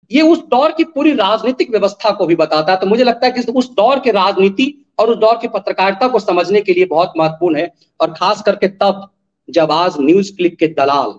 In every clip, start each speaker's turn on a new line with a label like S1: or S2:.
S1: ये उस दौर की पूरी राजनीतिक व्यवस्था को भी बताता है। तो मुझे लगता है कि उस दौर के राजनीति और उस दौर की पत्रकारिता को समझने के लिए बहुत महत्वपूर्ण है, और खास करके तब जब आज न्यूज क्लिक के दलाल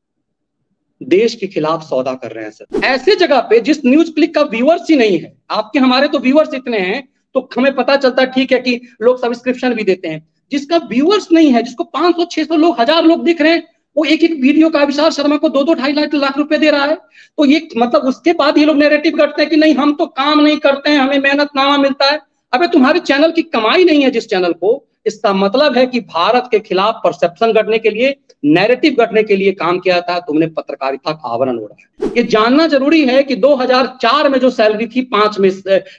S1: देश के खिलाफ सौदा कर रहे हैं सर। ऐसे जगह पे जिस न्यूज क्लिक का व्यूअर्स ही नहीं है, आपके हमारे तो व्यूअर्स इतने हैं तो हमें पता चलता है ठीक है कि लोग सब्सक्रिप्शन भी देते हैं, जिसका व्यूअर्स नहीं है, जिसको 500 600 लोग 1000 लोग दिख रहे हैं, वो एक एक वीडियो का अभिषेक शर्मा को 2 2 2.5 लाख रुपए दे रहा है। तो ये मतलब उसके बाद ये लोग नैरेटिव करते हैं कि नहीं हम तो काम नहीं करते हैं, हमें मेहनतनामा मिलता है। अबे तुम्हारे चैनल की कमाई नहीं है जिस चैनल को, इसका मतलब है कि भारत के खिलाफ परसेप्शन गढ़ने के लिए, नैरेटिव गढ़ने के लिए काम किया था, तुमने पत्रकारिता का आवरण ओढ़ा है। ये जानना जरूरी है कि 2004 में जो सैलरी थी 5 में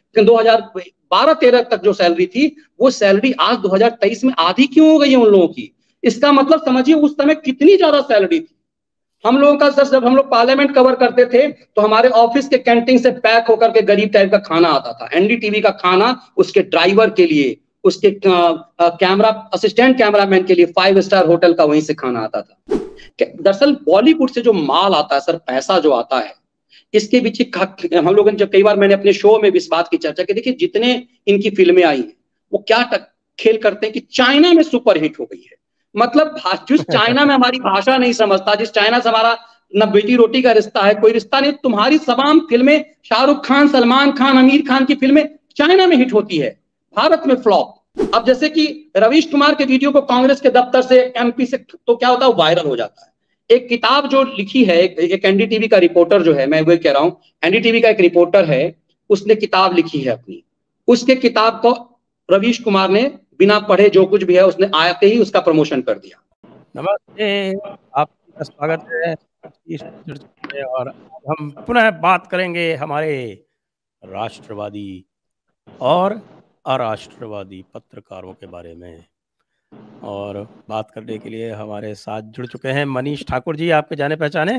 S1: 2012-13 तक जो सैलरी थी, वो सैलरी आज 2023 में आधी क्यों हो गई है उन लोगों की। इसका मतलब समझिए उस समय कितनी ज्यादा सैलरी थी। हम लोगों का सर, जब हम लोग पार्लियामेंट कवर करते थे तो हमारे ऑफिस के कैंटीन से पैक होकर के गरीब टाइप का खाना आता था, एनडीटीवी का खाना उसके ड्राइवर के लिए, उसके कैमरा असिस्टेंट कैमरामैन के लिए 5 स्टार होटल का वहीं से खाना आता था। दरअसल बॉलीवुड से जो माल आता है सर, पैसा जो आता है, इसके पीछे हम लोगों ने जब कई बार मैंने अपने शो में भी इस बात की चर्चा की, देखिए जितने इनकी फिल्में आई हैं वो क्या खेल करते हैं कि चाइना में सुपरहिट हो गई है। मतलब जिस चाइना में हमारी भाषा नहीं समझता, जिस चाइना से हमारा न बेटी रोटी का रिश्ता है, कोई रिश्ता नहीं, तुम्हारी तमाम फिल्में शाहरुख खान, सलमान खान, आमिर खान की फिल्में चाइना में हिट होती है, भारत में फ्लॉप। अब जैसे कि रवीश कुमार के वीडियो को कांग्रेस के दफ्तर से, एमपी से, तो क्या होता है, वायरल हो जाता है। एक किताब जो लिखी है, एक एनडीटीवी का रिपोर्टर जो है, मैं वही कह रहा हूं, एनडीटीवी का एक रिपोर्टर है, उसने किताब लिखी है अपनी, उसके किताब को रवीश कुमार ने बिना पढ़े जो कुछ भी है उसने आते ही उसका प्रमोशन कर दिया।
S2: नमस्ते, आपका स्वागत है और हम पुनः बात करेंगे हमारे राष्ट्रवादी और अराष्ट्रवादी पत्रकारों के बारे में। और बात करने के लिए हमारे साथ जुड़ चुके हैं मनीष ठाकुर जी, आपके जाने पहचाने,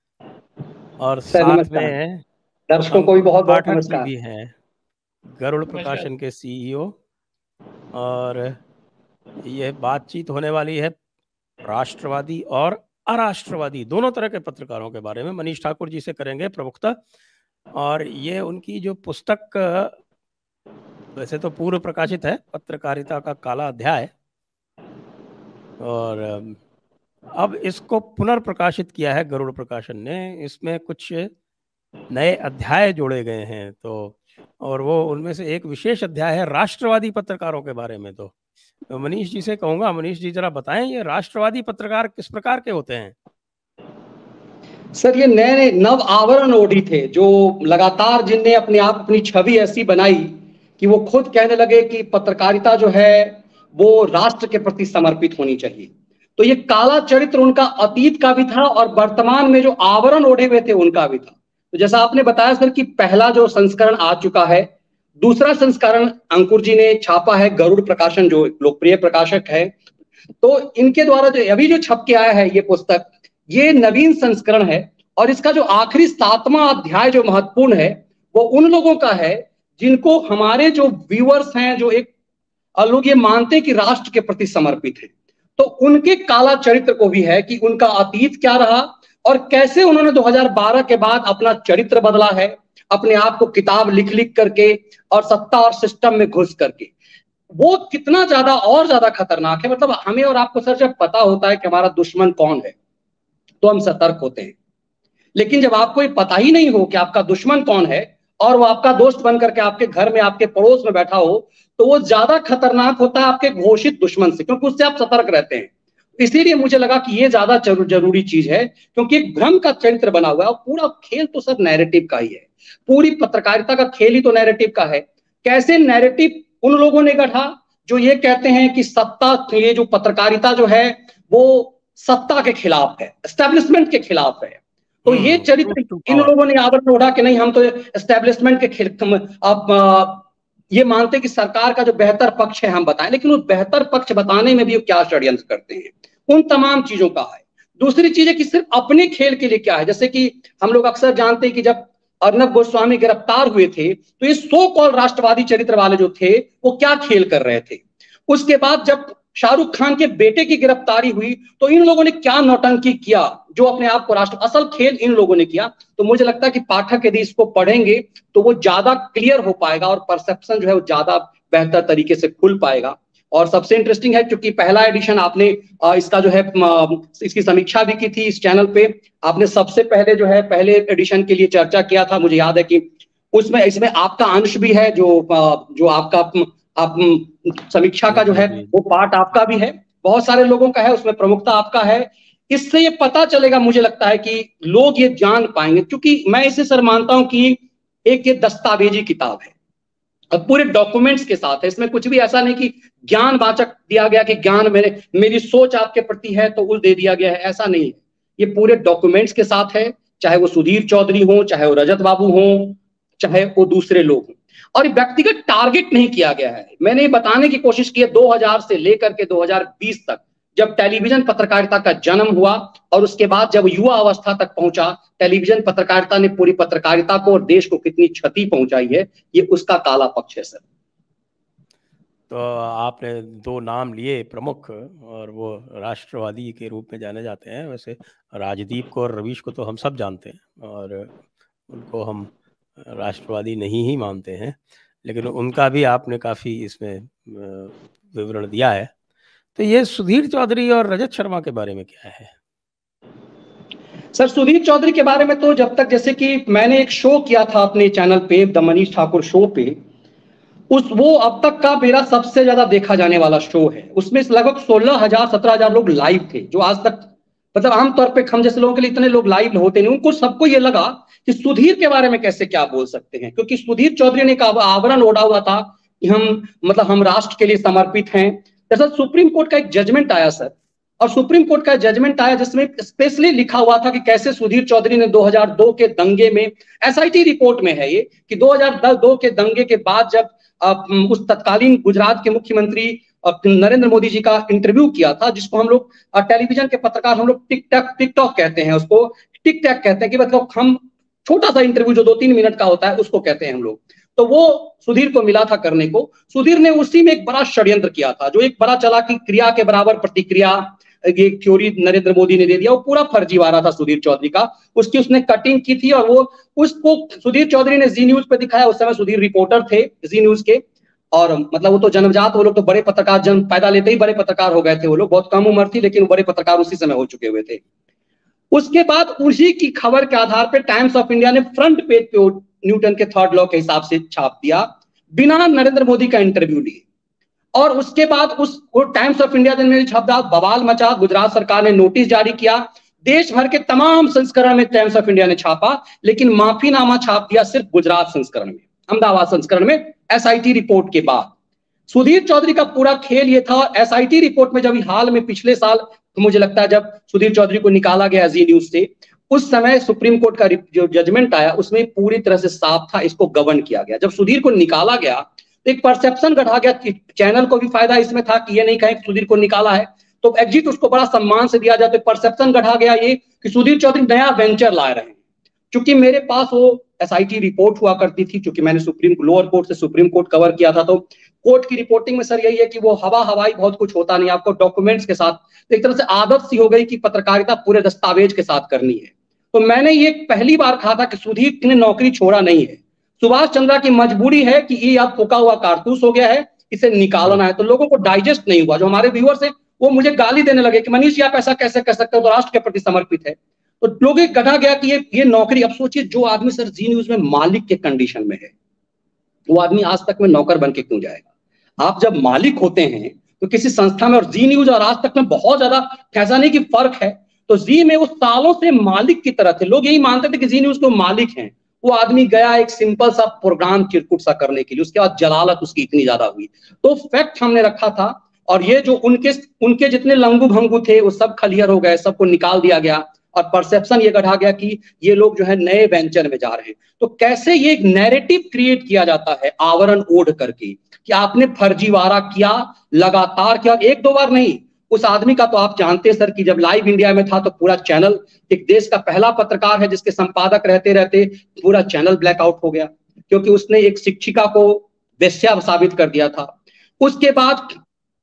S2: और साथ में
S1: दर्शकों को भी बहुत बहुत नमस्कार
S2: भी हैं, गरुड़ प्रकाशन के सीईओ। और यह बातचीत होने वाली है राष्ट्रवादी और अराष्ट्रवादी दोनों तरह के पत्रकारों के बारे में। मनीष ठाकुर जी से करेंगे प्रमुखता, और ये उनकी जो पुस्तक वैसे तो पूर्व प्रकाशित है, पत्रकारिता का काला अध्याय, और अब इसको पुनर्प्रकाशित किया है गरुड़ प्रकाशन ने। इसमें कुछ नए अध्याय जोड़े गए हैं, तो और वो उनमें से एक विशेष अध्याय है राष्ट्रवादी पत्रकारों के बारे में। तो मनीष जी से कहूंगा, मनीष जी जरा बताएं ये राष्ट्रवादी पत्रकार किस प्रकार के होते हैं।
S1: सर, ये नए नव आवरण ओढ़ी थे जो लगातार, जिनने अपने आप अपनी छवि ऐसी बनाई कि वो खुद कहने लगे कि पत्रकारिता जो है वो राष्ट्र के प्रति समर्पित होनी चाहिए। तो ये काला चरित्र उनका अतीत का भी था और वर्तमान में जो आवरण ओढ़े हुए थे उनका भी था। तो जैसा आपने बताया सर कि पहला जो संस्करण आ चुका है, दूसरा संस्करण अंकुर जी ने छापा है, गरुड़ प्रकाशन जो लोकप्रिय प्रकाशक है। तो इनके द्वारा जो अभी जो छप के आया है ये पुस्तक, ये नवीन संस्करण है, और इसका जो आखिरी 7वां अध्याय जो महत्वपूर्ण है वो उन लोगों का है जिनको हमारे जो व्यूअर्स हैं, जो एक लोग ये मानते हैं कि राष्ट्र के प्रति समर्पित है। तो उनके काला चरित्र को भी है कि उनका अतीत क्या रहा और कैसे उन्होंने 2012 के बाद अपना चरित्र बदला है, अपने आप को किताब लिख लिख करके और सत्ता और सिस्टम में घुस करके। वो कितना ज्यादा और ज्यादा खतरनाक है। मतलब हमें और आपको सर जब पता होता है कि हमारा दुश्मन कौन है तो हम सतर्क होते हैं, लेकिन जब आपको ये पता ही नहीं हो कि आपका दुश्मन कौन है और वो आपका दोस्त बन करके आपके घर में, आपके पड़ोस में बैठा हो, तो वो ज्यादा खतरनाक होता है आपके घोषित दुश्मन से, क्योंकि उससे आप सतर्क रहते हैं। इसीलिए मुझे लगा कि ये ज्यादा जरूरी चीज है, क्योंकि एक भ्रम का चरित्र बना हुआ है। और पूरा खेल तो सर नैरेटिव का ही है, पूरी पत्रकारिता का खेल ही तो नैरेटिव का है। कैसे नैरेटिव उन लोगों ने गढ़ा जो ये कहते हैं कि सत्ता, ये जो पत्रकारिता जो है वो सत्ता के खिलाफ है, एस्टेब्लिशमेंट के खिलाफ है। तो ये चरित्र इन लोगों ने आवरण ओढ़ा कि नहीं हम तो एस्टेब्लिशमेंट के खिलाफ, ये मानते कि सरकार का जो बेहतर पक्ष है हम बताएं, लेकिन उस बेहतर पक्ष बताने में भी वो क्या षड्यंत्र करते हैं, उन तमाम चीजों का है। दूसरी चीज है कि सिर्फ अपने खेल के लिए क्या है, जैसे कि हम लोग अक्सर जानते हैं कि जब अर्नब गोस्वामी गिरफ्तार हुए थे तो ये सो कॉल राष्ट्रवादी चरित्र वाले जो थे वो क्या खेल कर रहे थे। उसके बाद जब शाहरुख खान के बेटे की गिरफ्तारी हुई तो इन लोगों ने क्या नौटंकी किया, जो अपने आप को राष्ट्र, असल खेल इन लोगों ने किया। तो मुझे लगता है कि पाठक यदि इसको पढ़ेंगे तो वो ज्यादा क्लियर हो पाएगा और परसेप्शन जो है वो ज्यादा बेहतर तरीके से खुल पाएगा। और सबसे इंटरेस्टिंग है क्योंकि पहला एडिशन आपने इसका जो है इसकी समीक्षा भी की थी इस चैनल पे, आपने सबसे पहले जो है पहले एडिशन के लिए चर्चा किया था। मुझे याद है कि उसमें इसमें आपका अंश भी है, जो आपका आप समीक्षा का जो है वो पार्ट आपका भी है, बहुत सारे लोगों का है, उसमें प्रमुखता आपका है। इससे ये पता चलेगा, मुझे लगता है कि लोग ये जान पाएंगे, क्योंकि मैं इसे सर मानता हूं कि एक ये दस्तावेजी किताब है, अब पूरे डॉक्यूमेंट्स के साथ है। इसमें कुछ भी ऐसा नहीं कि ज्ञानवाचक दिया गया कि ज्ञान मेरी सोच आपके प्रति है तो उस दे दिया गया है, ऐसा नहीं है। ये पूरे डॉक्यूमेंट्स के साथ है, चाहे वो सुधीर चौधरी हो, चाहे वो रजत बाबू हो, चाहे वो दूसरे लोग हों। और व्यक्तिगत टारगेट नहीं किया गया है। मैंने ये बताने की कोशिश की है 2000 से लेकर के 2020 तक, जब टेलीविजन पत्रकारिता का जन्म हुआ और उसके बाद जब युवा अवस्था तक पहुंचा, टेलीविजन पत्रकारिता ने पूरी पत्रकारिता को और देश को कितनी क्षति पहुंचाई है, ये उसका काला पक्ष है सर।
S2: तो आपने 2 नाम लिए प्रमुख, और वो राष्ट्रवादी के रूप में जाने जाते हैं। वैसे राजदीप को और रवीश को तो हम सब जानते हैं और उनको हम राष्ट्रवादी नहीं ही मानते हैं, लेकिन उनका भी आपने काफ़ी इसमें विवरण दिया है। तो ये सुधीर चौधरी और रजत शर्मा के बारे में क्या है?
S1: सर सुधीर चौधरी के बारे में तो जब तक, जैसे कि मैंने एक शो किया था अपने चैनल पे, द मनीष ठाकुर शो पे, वो अब तक का मेरा सबसे ज्यादा देखा जाने वाला शो है। उसमें लगभग 16,000-17,000 लोग लाइव थे, जो आज तक मतलब आमतौर पे हम जैसे लोगों के लिए इतने लोग लाइव होते नहीं। उनको सबको ये लगा कि सुधीर के बारे में कैसे क्या बोल सकते हैं, क्योंकि सुधीर चौधरी ने एक आवरण ओढ़ा हुआ था कि हम राष्ट्र के लिए समर्पित हैं। दरअसल सुप्रीम कोर्ट का एक जजमेंट आया सर, और सुप्रीम कोर्ट का जजमेंट आया जिसमें स्पेशली लिखा हुआ था कि कैसे सुधीर चौधरी ने 2002 के दंगे में, एसआईटी रिपोर्ट में है ये, कि 2002 के दंगे के बाद जब उस तत्कालीन गुजरात के मुख्यमंत्री नरेंद्र मोदी जी का इंटरव्यू किया था, जिसको हम लोग टेलीविजन के पत्रकार हम लोग टिकटॉक कहते हैं, उसको टिक टैक कहते हैं, कि मतलब हम छोटा सा इंटरव्यू जो 2-3 मिनट का होता है उसको कहते हैं हम लोग। तो वो सुधीर को मिला था करने को। सुधीर ने उसी में एक बड़ा षड्यंत्र किया था, जो एक बड़ा चला कि क्रिया के बराबर प्रतिक्रिया, ये थ्योरी नरेंद्र मोदी ने दे दिया, वो पूरा फर्जीवाड़ा था सुधीर चौधरी का। उसकी उसने कटिंग की थी और वो उसको सुधीर चौधरी ने जी न्यूज पे दिखाया। उस समय सुधीर रिपोर्टर थे जी न्यूज के, और मतलब वो तो जन्मजात, वो लोग तो बड़े पत्रकार, जन्म पैदा लेते ही बड़े पत्रकार हो गए थे। वो लोग बहुत कम उम्र थी, लेकिन बड़े पत्रकार उसी समय हो चुके हुए थे। उसके बाद उसी की खबर के आधार पर टाइम्स ऑफ इंडिया ने फ्रंट पेज पे न्यूटन के 3rd लॉ के हिसाब से छाप दिया, बिना नरेंद्र मोदी का इंटरव्यू लिए। और उसके बाद वो टाइम्स ऑफ इंडिया ने छापा, बवाल मचा, गुजरात सरकार ने नोटिस जारी किया, देश भर के तमाम संस्करण में टाइम्स ऑफ इंडिया ने छापा, लेकिन माफीनामा छाप दिया सिर्फ गुजरात संस्करण में, अहमदाबाद संस्करण में एसआईटी रिपोर्ट के बाद। सुधीर चौधरी का पूरा खेल ये था। एसआईटी रिपोर्ट में जब हाल में पिछले साल, तो मुझे लगता है जब सुधीर चौधरी को निकाला गया जी न्यूज से, उस समय सुप्रीम कोर्ट का जो जजमेंट आया उसमें पूरी तरह से साफ था, इसको गवर्न किया गया। जब सुधीर को निकाला गया तो एक परसेप्शन गढ़ा गया, चैनल को भी फायदा इसमें था कि ये नहीं कहें सुधीर को निकाला है तो एग्जिट उसको बड़ा सम्मान से दिया जाए। तो परसेप्शन गढ़ा गया ये कि सुधीर चौधरी नया वेंचर ला रहे हैं। चूंकि मेरे पास वो एसआईटी रिपोर्ट हुआ करती थी, क्योंकि मैंने लोअर कोर्ट से सुप्रीम कोर्ट कवर किया था, तो कोर्ट की रिपोर्टिंग में सर यही है कि वो हवाई बहुत कुछ होता नहीं, आपको डॉक्यूमेंट्स के साथ एक तरह से आदत सी हो गई कि पत्रकारिता पूरे दस्तावेज के साथ करनी है। तो मैंने ये पहली बार कहा था कि सुधीर ने नौकरी छोड़ा नहीं है, सुभाष चंद्रा की मजबूरी है कि ये अब फूका हुआ कारतूस हो गया है, इसे निकालना है। तो लोगों को डाइजेस्ट नहीं हुआ। जो हमारे व्यूअर्स हैं वो मुझे गाली देने लगे कि मनीष जी आप ऐसा कैसे कर सकते हो, तो राष्ट्र के प्रति समर्पित है। तो लोग एक गढ़ा गया कि ये नौकरी, अब सोचिए जो आदमी सर जी न्यूज में मालिक के कंडीशन में है, वो आदमी आज तक में नौकर बन के क्यों जाएगा। आप जब मालिक होते हैं तो किसी संस्था में, और जी न्यूज और आज तक में बहुत ज्यादा ऐसा नहीं कि फर्क है, तो जी में वो सालों से मालिक की तरह थे। लोग यही मानते थे कि जी न्यूज को मालिक हैं। वो आदमी गया एक सिंपल सा प्रोग्राम चिरकुट सा करने के लिए, उसके बाद जलालत उसकी इतनी ज्यादा हुई। तो फैक्ट हमने रखा था, और ये जो उनके जितने लंगू भंगू थे वो सब खलियर हो गए, सबको निकाल दिया गया, और परसेप्शन ये गढ़ा गया कि ये लोग जो है नए वेंचर में जा रहे हैं। तो कैसे ये एक नैरेटिव क्रिएट किया जाता है आवरण ओढ़ करके कि आपने फर्जीवाड़ा किया, लगातार किया, 1-2 बार नहीं। उस आदमी का तो आप जानते हैं सर कि जब लाइव इंडिया में था तो पूरा चैनल, एक देश का पहला पत्रकार है जिसके संपादक रहते रहते पूरा चैनल ब्लैकआउट हो गया, क्योंकि उसने एक शिक्षिका को वेश्या साबित कर दिया था। उसके बाद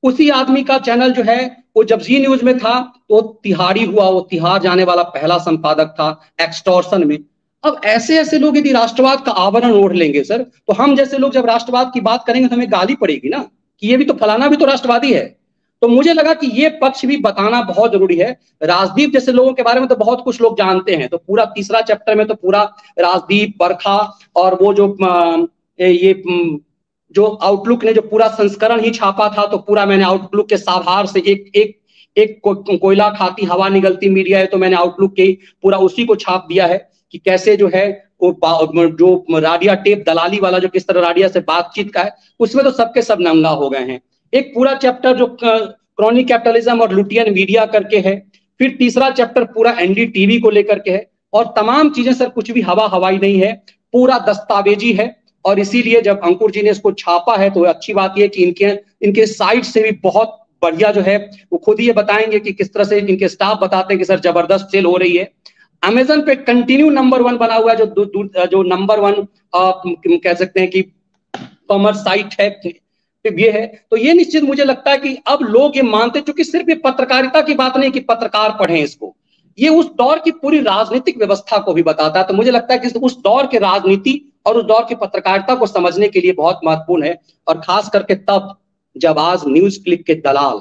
S1: उसी आदमी का चैनल जो है वो जब जी न्यूज में था तो तिहाड़ी हुआ, वो तिहाड़ जाने वाला पहला संपादक था एक्सटॉर्शन में। अब ऐसे ऐसे लोग यदि राष्ट्रवाद का आवरण ओढ़ लेंगे सर, तो हम जैसे लोग जब राष्ट्रवाद की बात करेंगे तो हमें गाली पड़ेगी ना कि ये भी तो फलाना भी तो राष्ट्रवादी है। तो मुझे लगा कि ये पक्ष भी बताना बहुत जरूरी है। राजदीप जैसे लोगों के बारे में तो बहुत कुछ लोग जानते हैं, तो पूरा तीसरा चैप्टर में तो पूरा राजदीप, बरखा और वो जो ये जो आउटलुक ने जो पूरा संस्करण ही छापा था, तो पूरा मैंने आउटलुक के साभार से एक कोयला खाती हवा निगलती मीडिया है, तो मैंने आउटलुक के पूरा उसी को छाप दिया है कि कैसे जो है वो जो राडिया टेप दलाली वाला जो किस तरह राडिया से बातचीत का है, उसमें तो सबके सब नंगा हो गए हैं। एक पूरा चैप्टर जो क्रॉनिक कैपिटलिज्म और लुटियन मीडिया करके है, फिर तीसरा चैप्टर पूरा एनडीटीवी को लेकर के है, और तमाम चीजें सर कुछ भी हवा हवाई नहीं है, पूरा दस्तावेजी है। और इसीलिए जब अंकुर जी ने इसको छापा है तो अच्छी बात यह कि इनके साइट से भी बहुत बढ़िया जो है वो खुद ही ये बताएंगे कि किस तरह से इनके स्टाफ बताते हैं कि सर जबरदस्त सेल हो रही है। अमेजन पे कंटिन्यू नंबर 1 बना हुआ है, जो नंबर 1 कह सकते हैं कि कॉमर्स साइट है ये है। तो ये निश्चित मुझे लगता है कि अब लोग ये मानते, चूंकि सिर्फ ये पत्रकारिता की बात नहीं कि पत्रकार पढ़ें इसको, ये उस दौर की पूरी राजनीतिक व्यवस्था को भी बताता है। तो मुझे लगता है कि उस दौर के राजनीति और उस दौर की पत्रकारिता को समझने के लिए बहुत महत्वपूर्ण है। और खास करके तब जब आज न्यूज क्लिक के दलाल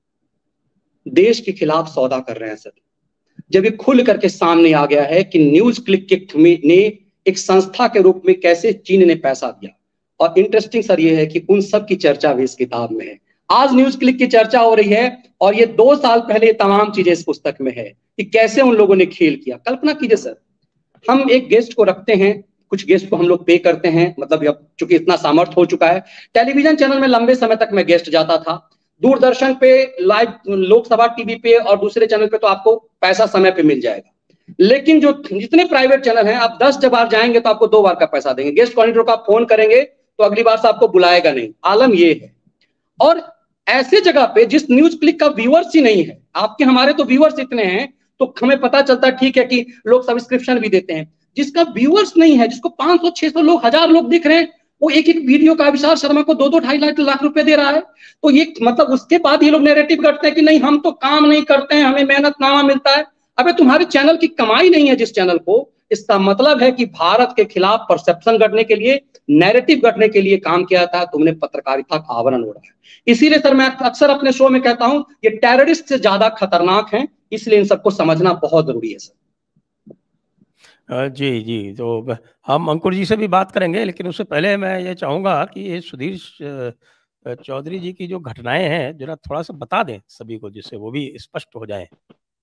S1: देश के खिलाफ सौदा कर रहे हैं सर, जब ये खुल करके सामने आ गया है कि न्यूज क्लिक ने एक संस्था के रूप में कैसे चीन ने पैसा दिया। और इंटरेस्टिंग सर ये है कि उन सब की चर्चा भी इस किताब में है। आज न्यूज क्लिक की चर्चा हो रही है और ये 2 साल पहले तमाम चीजें इस पुस्तक में है कि कैसे उन लोगों ने खेल किया। कल्पना कीजिए सर, हम एक गेस्ट को रखते हैं, कुछ गेस्ट को हम लोग पे करते हैं, मतलब चूंकि इतना सामर्थ्य हो चुका है। टेलीविजन चैनल में लंबे समय तक मैं गेस्ट जाता था, दूरदर्शन पे लाइव, लोकसभा टीवी पे और दूसरे चैनल पे तो आपको पैसा समय पे मिल जाएगा। लेकिन जो जितने प्राइवेट चैनल हैं, आप 10 बार जाएंगे तो आपको 2 बार का पैसा देंगे। गेस्ट कोऑर्डिनेटर को आप फोन करेंगे तो अगली बार से आपको बुलाएगा नहीं। आलम ये है। और ऐसे जगह पे जिस न्यूज क्लिक का व्यूअर्स ही नहीं है, आपके हमारे तो व्यूअर्स इतने हैं तो हमें पता चलता ठीक है कि लोग सब्सक्रिप्शन भी देते हैं। जिसका व्यूअर्स नहीं है, जिसको 500, 600 लोग, 1000 लोग दिख रहे हैं, वो एक वीडियो का अभिषेक शर्मा को 2-2, 2.5 लाख रुपए दे रहा है। तो ये मतलब उसके बाद ये लोग नैरेटिव करते हैं कि नहीं हम तो काम नहीं करते हैं, हमें मेहनतनामा मिलता है। अबे तुम्हारे चैनल की कमाई नहीं है जिस चैनल को, इसका मतलब है कि भारत के खिलाफ परसेप्शन गढ़ने के लिए, नैरेटिव गढ़ने के लिए काम किया था। तुमने पत्रकारिता का आवरण ओढ़ा है। इसीलिए सर मैं अक्सर अपने शो में कहता हूं ये टेररिस्ट से ज्यादा खतरनाक हैं, इसलिए इन सबको समझना बहुत जरूरी है सर।
S2: जी जी, तो हम अंकुर जी से भी बात करेंगे, लेकिन उससे पहले मैं ये चाहूंगा कि ये सुधीर चौधरी जी की जो घटनाएं हैं जरा थोड़ा सा बता दें सभी को, जिससे वो भी स्पष्ट हो जाए।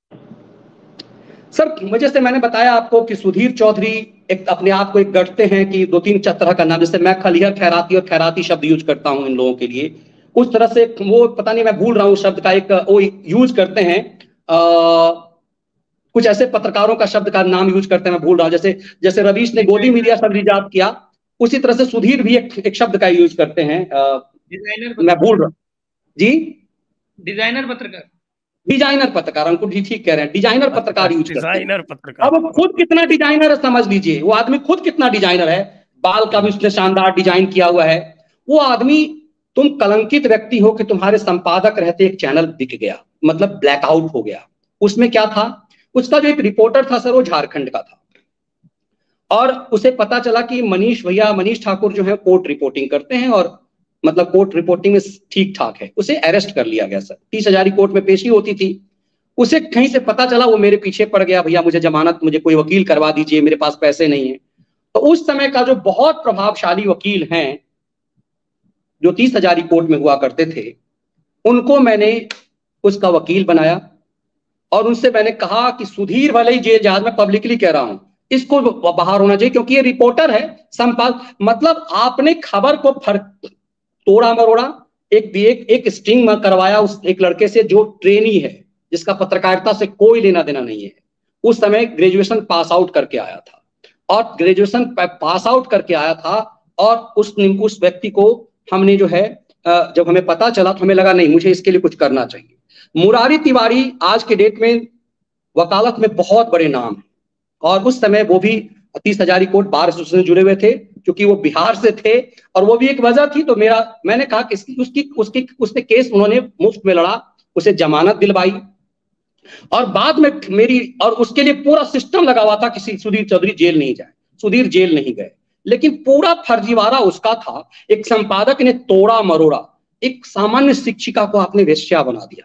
S1: सर जैसे मैंने बताया आपको कि सुधीर चौधरी एक अपने आप को एक गढ़ते हैं कि 2-3 तरह का नाम, जैसे मैं खलिहर खैराती और खैराती शब्द यूज करता हूं इन लोगों के लिए, उस तरह से वो पता नहीं मैं भूल रहा हूं शब्द का, एक वो यूज करते हैं कुछ ऐसे पत्रकारों का शब्द का नाम यूज करते हैं, मैं भूल रहा हूं। जैसे रवीश ने गोदी मीडिया शब्द इजाद किया, उसी तरह से सुधीर भी एक शब्द का यूज करते हैं, मैं भूल रहा हूं जी, डिजाइनर पत्रकार, अंकुर जी ठीक कह रहे हैं, डिजाइनर पत्रकार यूज करते हैं। अब खुद कितना डिजाइनर है समझ लीजिए, वो आदमी खुद कितना डिजाइनर है, बाल का भी उसने शानदार डिजाइन किया हुआ है। वो आदमी, तुम कलंकित व्यक्ति हो कि तुम्हारे संपादक रहते एक चैनल बिक गया, मतलब ब्लैकआउट हो गया। उसमें क्या था, उसका जो एक रिपोर्टर था सर वो झारखंड का था, और उसे पता चला कि मनीष ठाकुर जो है कोर्ट रिपोर्टिंग करते हैं और मतलब कोर्ट रिपोर्टिंग में ठीक ठाक है। उसे अरेस्ट कर लिया गया सर, 30,000 कोर्ट में पेशी होती थी। उसे कहीं से पता चला, वो मेरे पीछे पड़ गया, भैया मुझे जमानत, मुझे कोई वकील करवा दीजिए, मेरे पास पैसे नहीं है। तो उस समय का जो बहुत प्रभावशाली वकील हैं जो 30,000 कोर्ट में हुआ करते थे, उनको मैंने उसका वकील बनाया और उनसे मैंने कहा कि सुधीर भले ही जेल जहाज में पब्लिकली कह रहा हूं, इसको बाहर होना चाहिए क्योंकि ये रिपोर्टर है, संपादक, मतलब आपने खबर को तोड़ा मरोड़ा, एक स्टिंग करवाया उस एक लड़के से जो ट्रेनी है, जिसका पत्रकारिता से कोई लेना देना नहीं है। उस समय ग्रेजुएशन पास आउट करके आया था, और ग्रेजुएशन पास आउट करके आया था, और उस व्यक्ति को हमने जो है, जब हमें पता चला तो हमें लगा नहीं, मुझे इसके लिए कुछ करना चाहिए। मुरारी तिवारी आज के डेट में वकालत में बहुत बड़े नाम है, और उस समय वो भी 30,000 कोर्ट बार एसोसिएशन से जुड़े हुए थे, क्योंकि वो बिहार से थे और वो भी एक वजह थी। तो मैंने कहा कि उसने केस उन्होंने मुफ्त में लड़ा, उसे जमानत दिलवाई और बाद में मेरी, और उसके लिए पूरा सिस्टम लगा हुआ था कि सुधीर चौधरी जेल नहीं जाए। सुधीर जेल नहीं गए, लेकिन पूरा फर्जीवाड़ा उसका था। एक संपादक ने तोड़ा मरोड़ा, एक सामान्य शिक्षिका को आपने वेश्या बना दिया।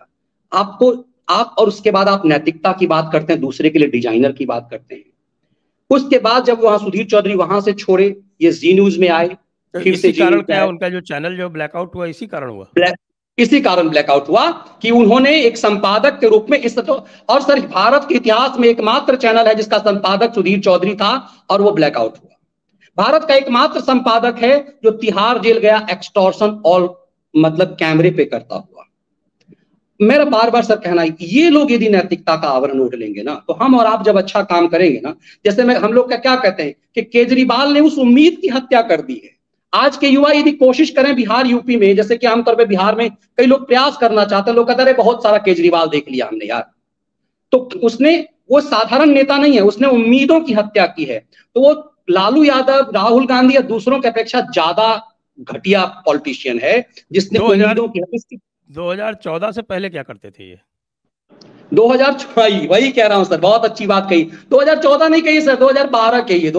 S1: आप और उसके बाद आप नैतिकता की बात करते हैं, दूसरे के लिए डिजाइनर की बात करते हैं। उसके बाद जब वहां सुधीर चौधरी वहां से छोड़े, ये जी न्यूज में आए,
S2: तो
S1: फिर से
S2: इसी कारण क्या उनका जो चैनल जो ब्लैकआउट हुआ, इसी कारण हुआ?
S1: इसी कारण ब्लैकआउट हुआ कि उन्होंने एक संपादक के रूप में और सर भारत के इतिहास में एकमात्र चैनल है जिसका संपादक सुधीर चौधरी था और वो ब्लैकआउट हुआ। भारत का एकमात्र संपादक है जो तिहाड़ जेल गया एक्सटॉर्शन और मतलब कैमरे पे करता हुआ। मेरा बार बार सर कहना है, ये लोग यदि नैतिकता का आवरण ओढ़ लेंगे ना, तो हम और आप जब अच्छा काम करेंगे ना, जैसे हम लोग क्या कहते हैं कि केजरीवाल ने उस उम्मीद की हत्या कर दी है। आज के युवा यदि कोशिश करें बिहार यूपी में, जैसे कि आमतौर पर बिहार में कई लोग प्रयास करना चाहते हैं, लोग कहते हैं बहुत सारा केजरीवाल देख लिया हमने यार, तो उसने, वो साधारण नेता नहीं है, उसने उम्मीदों की हत्या की है। तो वो लालू यादव, राहुल गांधी या दूसरों की अपेक्षा ज्यादा घटिया पॉलिटिशियन है जिसने उम्मीदों की।
S2: 2014 से पहले क्या करते थे ये?
S1: 2014, वही कह रहा हूं सर, बहुत अच्छी बात कही। 2014 नहीं कही सर, 2012 कही।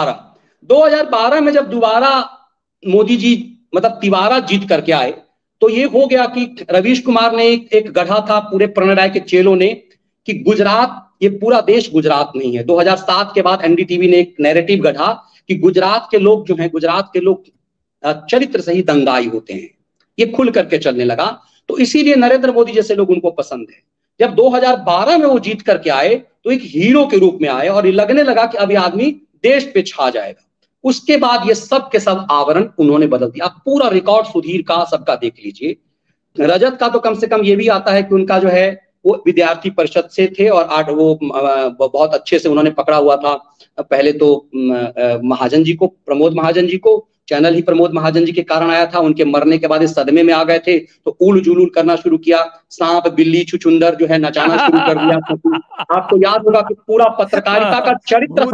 S1: 2012 में जब दोबारा मोदी जी मतलब तिवारा जीत करके आए, तो ये हो गया कि रवीश कुमार ने एक गढ़ा था पूरे प्रणय राय के चेलों ने कि गुजरात, ये पूरा देश गुजरात नहीं है। 2007 के बाद एनडीटीवी ने एक नैरेटिव गढ़ा कि गुजरात के लोग जो हैं, गुजरात के लोग चरित्र से ही दंगाई होते हैं, ये खुल करके चलने लगा। तो इसीलिए नरेंद्र मोदी जैसे लोग उनको पसंद है। जब 2012 में वो जीत करके आए तो एक हीरो के रूप में आए और ये लगने लगा कि अब ये आदमी देश पे छा जाएगा। उसके बाद ये सब के सब आवरण उन्होंने बदल दिया। आप पूरा रिकॉर्ड सुधीर का सबका देख लीजिए। रजत का तो कम से कम ये भी आता है कि उनका जो है वो विद्यार्थी परिषद से थे और वो बहुत अच्छे से उन्होंने पकड़ा हुआ था। पहले तो महाजन जी को, प्रमोद महाजन जी को, चैनल ही प्रमोद महाजन जी के कारण आया था। उनके मरने के बाद इस सदमे में आ गए थे तो उल जुलूल करना शुरू किया, सांप बिल्ली छुछुंदर जो है नचाना शुरू कर दिया। आपको याद होगा कि पूरा पत्रकारिता का चरित्र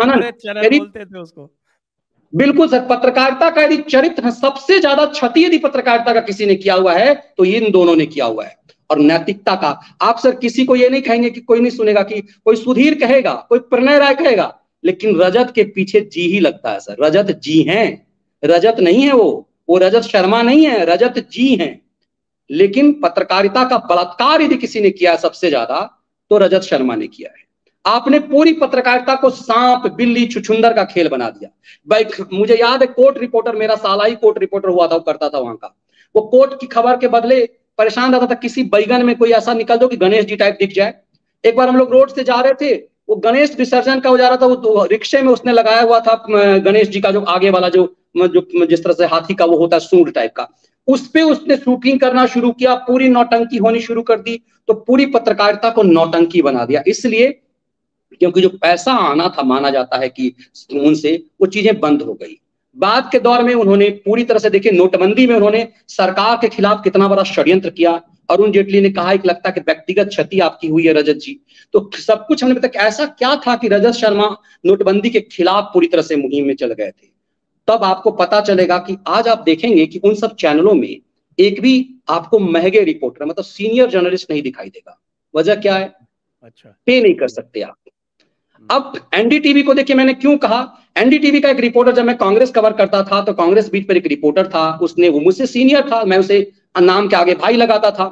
S1: हनन, बिल्कुल सर, पत्रकारिता का यदि चरित्र सबसे ज्यादा क्षति यदि पत्रकारिता का किसी ने किया हुआ है तो इन दोनों ने किया हुआ है। और नैतिकता का आप सर किसी को ये नहीं कहेंगे कि कोई नहीं सुनेगा कि कोई सुधीर कहेगा, कोई प्रणय राय कहेगा, लेकिन रजत के पीछे जी ही लगता है सर। रजत जी हैं, रजत नहीं है वो रजत शर्मा नहीं है, रजत जी हैं। लेकिन पत्रकारिता का बलात्कार यदि किसी ने किया सबसे ज्यादा तो रजत शर्मा ने किया है। आपने पूरी पत्रकारिता को सांप बिल्ली छुछुंदर का खेल बना दिया। भाई मुझे याद है कोर्ट रिपोर्टर, मेरा साला ही कोर्ट रिपोर्टर हुआ था, वो करता था वहां का। वो कोर्ट की खबर के बदले परेशान रहता था किसी बैगन में कोई ऐसा निकल दो कि गणेश जी टाइप दिख जाए। एक बार हम लोग रोड से जा रहे थे, वो गणेश विसर्जन का हो जा रहा था, वो रिक्शे में उसने लगाया हुआ था गणेश जी का जो आगे वाला जो जिस तरह से हाथी का वो होता है सूंड टाइप का, उस पे उसने शूटिंग करना शुरू किया, पूरी नौटंकी होनी शुरू कर दी। तो पूरी पत्रकारिता को नौटंकी बना दिया, इसलिए क्योंकि जो पैसा आना था माना जाता है कि उनसे, वो चीजें बंद हो गई। बाद के दौर में उन्होंने पूरी तरह से देखिए, नोटबंदी में उन्होंने सरकार के खिलाफ कितना बड़ा षड्यंत्र किया। अरुण जेटली ने कहा कि लगता है कि व्यक्तिगत क्षति आपकी हुई है रजत जी। तो सब कुछ हमने बताया ऐसा क्या था कि रजत शर्मा नोटबंदी के खिलाफ पूरी तरह से मुहिम में चल गए थे। तब आपको पता चलेगा कि आज आप देखेंगे कि उन सब चैनलों में एक भी आपको महंगे रिपोर्टर मतलब सीनियर जर्नलिस्ट नहीं दिखाई देगा। वजह क्या है? अच्छा, पे नहीं कर सकते आप। अब एनडीटीवी को देखिए, मैंने क्यों कहा, एनडीटीवी का एक रिपोर्टर, जब मैं कांग्रेस कवर करता था तो कांग्रेस बीट पर एक रिपोर्टर था, उसने, वो मुझसे सीनियर था, मैं उसे नाम के आगे भाई लगाता था।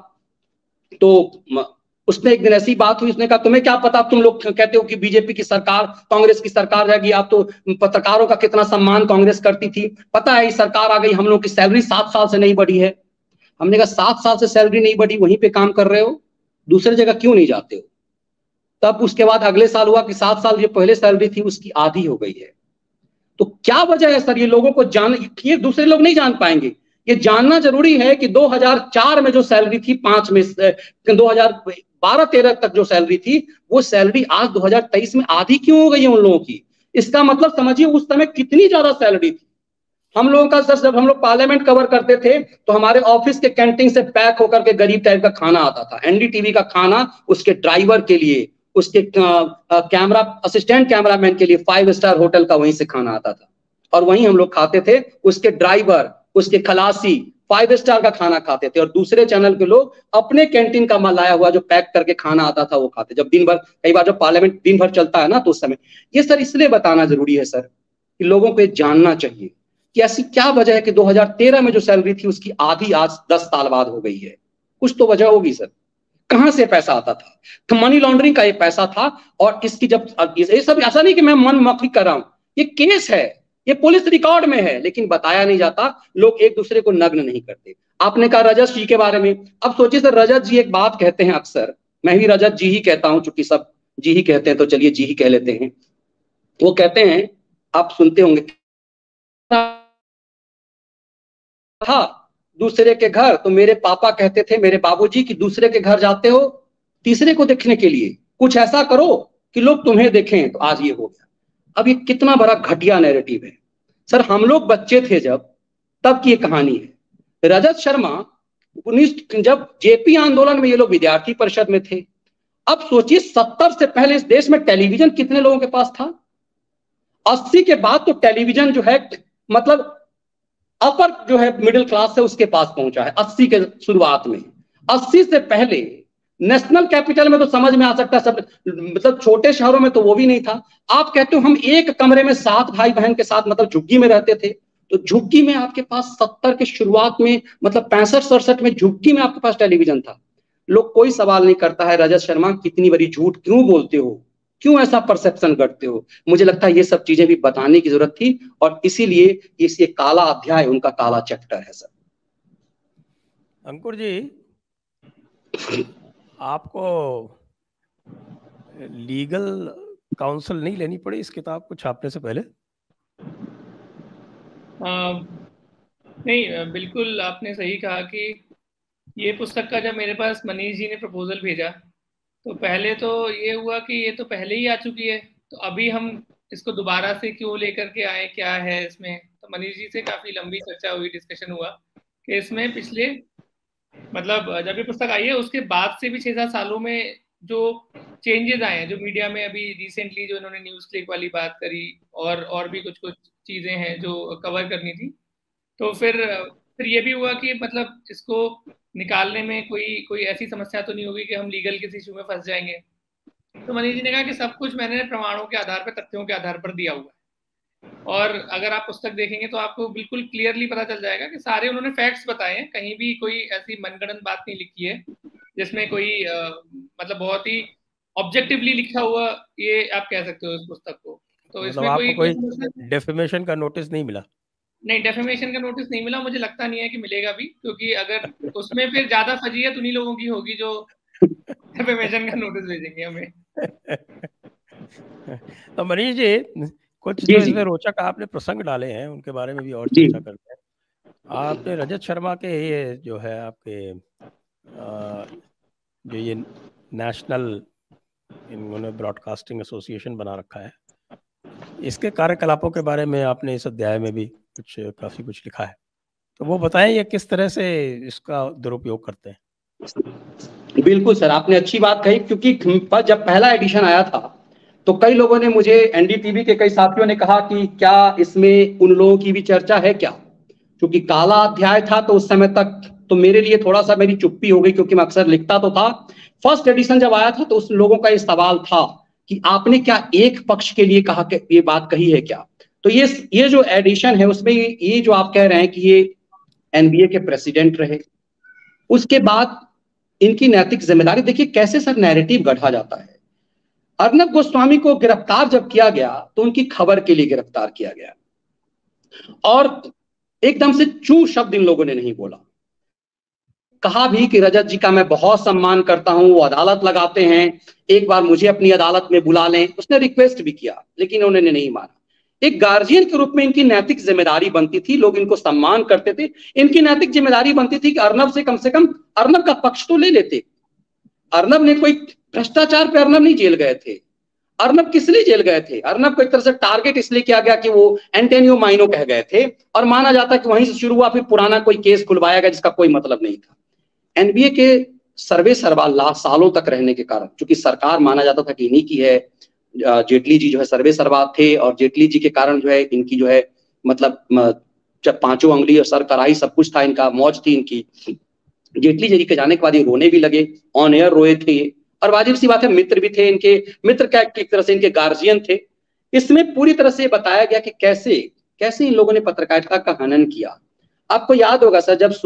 S1: तो उसने एक दिन ऐसी बात हुई, उसने कहा तुम्हें क्या पता, तुम लोग कहते हो कि बीजेपी की सरकार, कांग्रेस की सरकार रहेगी, आप तो पत्रकारों का कितना सम्मान कांग्रेस करती थी, पता है सरकार आ गई, हम लोग की सैलरी 7 साल से नहीं बढ़ी है। हमने कहा 7 साल से सैलरी नहीं बढ़ी, वहीं पे काम कर रहे हो, दूसरी जगह क्यों नहीं जाते हो? तब उसके बाद अगले साल हुआ कि 7 साल जो पहले सैलरी थी उसकी आधी हो गई है। तो क्या वजह है सर? ये लोगों को ये दूसरे लोग नहीं जान पाएंगे, ये जानना जरूरी है कि 2004 में जो सैलरी थी 5 में 2012-13 तक जो सैलरी थी, वो सैलरी आज 2023 में आधी क्यों हो गई है उन लोगों की? इसका मतलब समझिए उस समय कितनी ज्यादा सैलरी थी। हम लोगों का सर, जब हम लोग पार्लियामेंट कवर करते थे तो हमारे ऑफिस के कैंटीन से पैक होकर के गरीब टाइप का खाना आता था। एनडीटीवी का खाना उसके ड्राइवर के लिए, उसके कैमरा असिस्टेंट कैमरामैन के लिए 5 स्टार होटल का वहीं से खाना आता था। और वहीं हम लोग खाते थे, उसके ड्राइवर, उसके खलासी 5 स्टार का खाना खाते थे, और दूसरे चैनल के लोग अपने कैंटीन का मलाया हुआ जो पैक करके खाना आता था वो खाते। जब दिन भर, कई बार जब पार्लियामेंट दिन भर चलता है ना, तो उस समय ये सर इसलिए बताना जरूरी है सर कि लोगों को जानना चाहिए कि ऐसी क्या वजह है कि 2013 में जो सैलरी थी उसकी आधी आज 10 साल बाद हो गई है। कुछ तो वजह होगी सर, कहां से पैसा आता था? तो मनी लॉन्ड्रिंग का ये पैसा था। और इसकी जब ये सब ऐसा नहीं कि मैं मन मौखिक कर रहा हूं, ये केस है, ये पुलिस रिकॉर्ड में है, लेकिन बताया नहीं जाता, लोग एक दूसरे को नग्न नहीं करते। आपने कहा रजत जी के बारे में, अब सोचिए सर, रजत जी एक बात कहते हैं अक्सर, मैं भी रजत जी ही कहता हूं, चूंकि सब जी ही कहते हैं तो चलिए जी ही कह लेते हैं। वो कहते हैं, आप सुनते होंगे, था दूसरे के घर, तो मेरे पापा कहते थे, मेरे बाबूजी, कि दूसरे के घर जाते हो तीसरे को देखने के लिए, कुछ ऐसा करो कि लोग तुम्हें देखें। तो आज ये हो गया। अब ये कितना बड़ा घटिया नैरेटिव है सर। हम लोग बच्चे थे जब, तब की ये कहानी है। रजत शर्मा जब जेपी आंदोलन में ये लोग विद्यार्थी परिषद में थे, अब सोचिए 70 से पहले इस देश में टेलीविजन कितने लोगों के पास था? 80 के बाद तो टेलीविजन जो है, मतलब अपर जो है मिडिल क्लास है उसके पास पहुंचा है 80 के शुरुआत में। 80 से पहले नेशनल कैपिटल में तो समझ में आ सकता है सब, मतलब छोटे शहरों में तो वो भी नहीं था। आप कहते हो हम एक कमरे में 7 भाई बहन के साथ, मतलब झुग्गी में रहते थे, तो झुग्गी में आपके पास 70 के शुरुआत में, मतलब 65-67 में झुग्गी में आपके पास टेलीविजन था। लोग कोई सवाल नहीं करता है, रजत शर्मा कितनी बड़ी झूठ क्यों बोलते हो, क्यों ऐसा परसेप्शन करते हो? मुझे लगता है ये सब चीजें भी बताने की जरूरत थी, और इसीलिए ये काला अध्याय उनका काला चैप्टर है सर।
S2: अंकुर जी, आपको लीगल काउंसिल नहीं लेनी पड़ी इस किताब को छापने से पहले?
S3: नहीं, बिल्कुल आपने सही कहा कि ये पुस्तक का जब मेरे पास मनीष जी ने प्रपोजल भेजा, तो पहले तो ये हुआ कि ये तो पहले ही आ चुकी है, तो अभी हम इसको दोबारा से क्यों लेकर के आए, क्या है इसमें? तो मनीष जी से काफ़ी लंबी चर्चा हुई, डिस्कशन हुआ कि इसमें पिछले, मतलब जब ये पुस्तक आई है उसके बाद से भी 6-7 सालों में जो चेंजेस आए हैं, जो मीडिया में अभी रिसेंटली जो इन्होंने न्यूज़ क्लिक वाली बात करी, और भी कुछ चीज़ें हैं जो कवर करनी थी, तो फिर ये भी हुआ कि मतलब इसको निकालने में कोई ऐसी समस्या तो नहीं होगी कि हम लीगल किसी इशू में फंस जाएंगे। तो मनीष जी ने कहा कि सब कुछ मैंने प्रमाणों के आधार पर, तथ्यों के आधार पर दिया हुआ है, और अगर आप पुस्तक देखेंगे तो आपको बिल्कुल क्लियरली पता चल जाएगा कि सारे उन्होंने फैक्ट्स बताए हैं, कहीं भी कोई ऐसी मनगढ़ंत बात नहीं लिखी है जिसमें कोई मतलब बहुत ही ऑब्जेक्टिवली लिखा हुआ, ये आप कह सकते हो इस पुस्तक को। तो
S2: मतलब
S3: इसमें
S2: आपको कोई डेफेमेशन का नोटिस नहीं मिला?
S3: नहीं, डेफेमेशन का नोटिस नहीं मिला, मुझे लगता नहीं है कि मिलेगा भी, क्योंकि अगर उसमें फिर ज्यादा फजीयत उन्हीं लोगों की होगी जो डेफेमेशन का नोटिस भेजेंगे हमें।
S2: तो मनीष जी, कुछ जो इसमें रोचक आपने प्रसंग डाले हैं उनके बारे में भी और चर्चा करते हैं। आपने रजत शर्मा के ये जो है आपके जो ये नेशनल इन्होंने ब्रॉडकास्टिंग एसोसिएशन बना रखा है, इसके कार्यकलापों के बारे में आपने इस अध्याय में भी काफी कुछ लिखा है, तो वो बताएं ये किस तरह से इसका दुरुपयोग करते हैं।
S1: बिल्कुल सर, आपने अच्छी बात कही, क्योंकि जब पहला एडिशन आया था तो कई लोगों ने मुझे, एनडीटीवी के कई साथियों ने कहा कि क्या इसमें उन लोगों की भी चर्चा है क्या, क्योंकि काला अध्याय था, तो उस समय तक तो मेरे लिए थोड़ा सा मेरी चुप्पी हो गई, क्योंकि मैं अक्सर लिखता तो था। फर्स्ट एडिशन जब आया था तो उस लोगों का ये सवाल था कि आपने क्या एक पक्ष के लिए कहा कि ये बात कही है क्या? तो ये जो एडिशन है उसमें ये जो आप कह रहे हैं कि ये एनबीए के प्रेसिडेंट रहे, उसके बाद इनकी नैतिक जिम्मेदारी, देखिए कैसे सर नैरेटिव गढ़ा जाता है। अर्नब गोस्वामी को गिरफ्तार जब किया गया तो उनकी खबर के लिए गिरफ्तार किया गया, और एकदम से चू शब्द इन लोगों ने नहीं बोला। कहा भी कि रजत जी का मैं बहुत सम्मान करता हूं, वो अदालत लगाते हैं, एक बार मुझे अपनी अदालत में बुला लें। उसने रिक्वेस्ट भी किया, लेकिन उन्होंने नहीं माना। एक गार्जियन के रूप में इनकी नैतिक जिम्मेदारी बनती थी, लोग इनको सम्मान करते थे, इनकी नैतिक जिम्मेदारी बनती थी कि अर्नब से कम अर्नब का पक्ष तो ले लेते। अर्नब ने कोई भ्रष्टाचार पे अर्नब नहीं जेल गए थे। अर्नब किस लिए जेल गए थे? अर्नब को एक तरह से टारगेट इसलिए किया गया कि वो एंटोनियो माइनो कह गए थे, और माना जाता है कि वहीं से शुरू हुआ, फिर पुराना कोई केस खुलवाया गया जिसका कोई मतलब नहीं था। एनबीए के सर्वे सर्वा सालों तक रहने के कारण, चूंकि सरकार माना जाता था कि इन्हीं की है, जेटली जी जो है सर्वे सर्वा थे, और जेटली जी के कारण जो है इनकी जो है मतलब जब पांचों अंगुली और सर कराही सब कुछ था, इनका मौज थी इनकी। जेटली जी के जाने के बाद ये रोने भी लगे, ऑन एयर रोए थे ये, और वाजिब सी बात है मित्र भी थे इनके, मित्र क्या एक तरह से इनके गार्जियन थे। इसमें पूरी तरह से बताया गया कि कैसे कैसे इन लोगों ने पत्रकारिता का हनन किया। आपको याद होगा सर, जब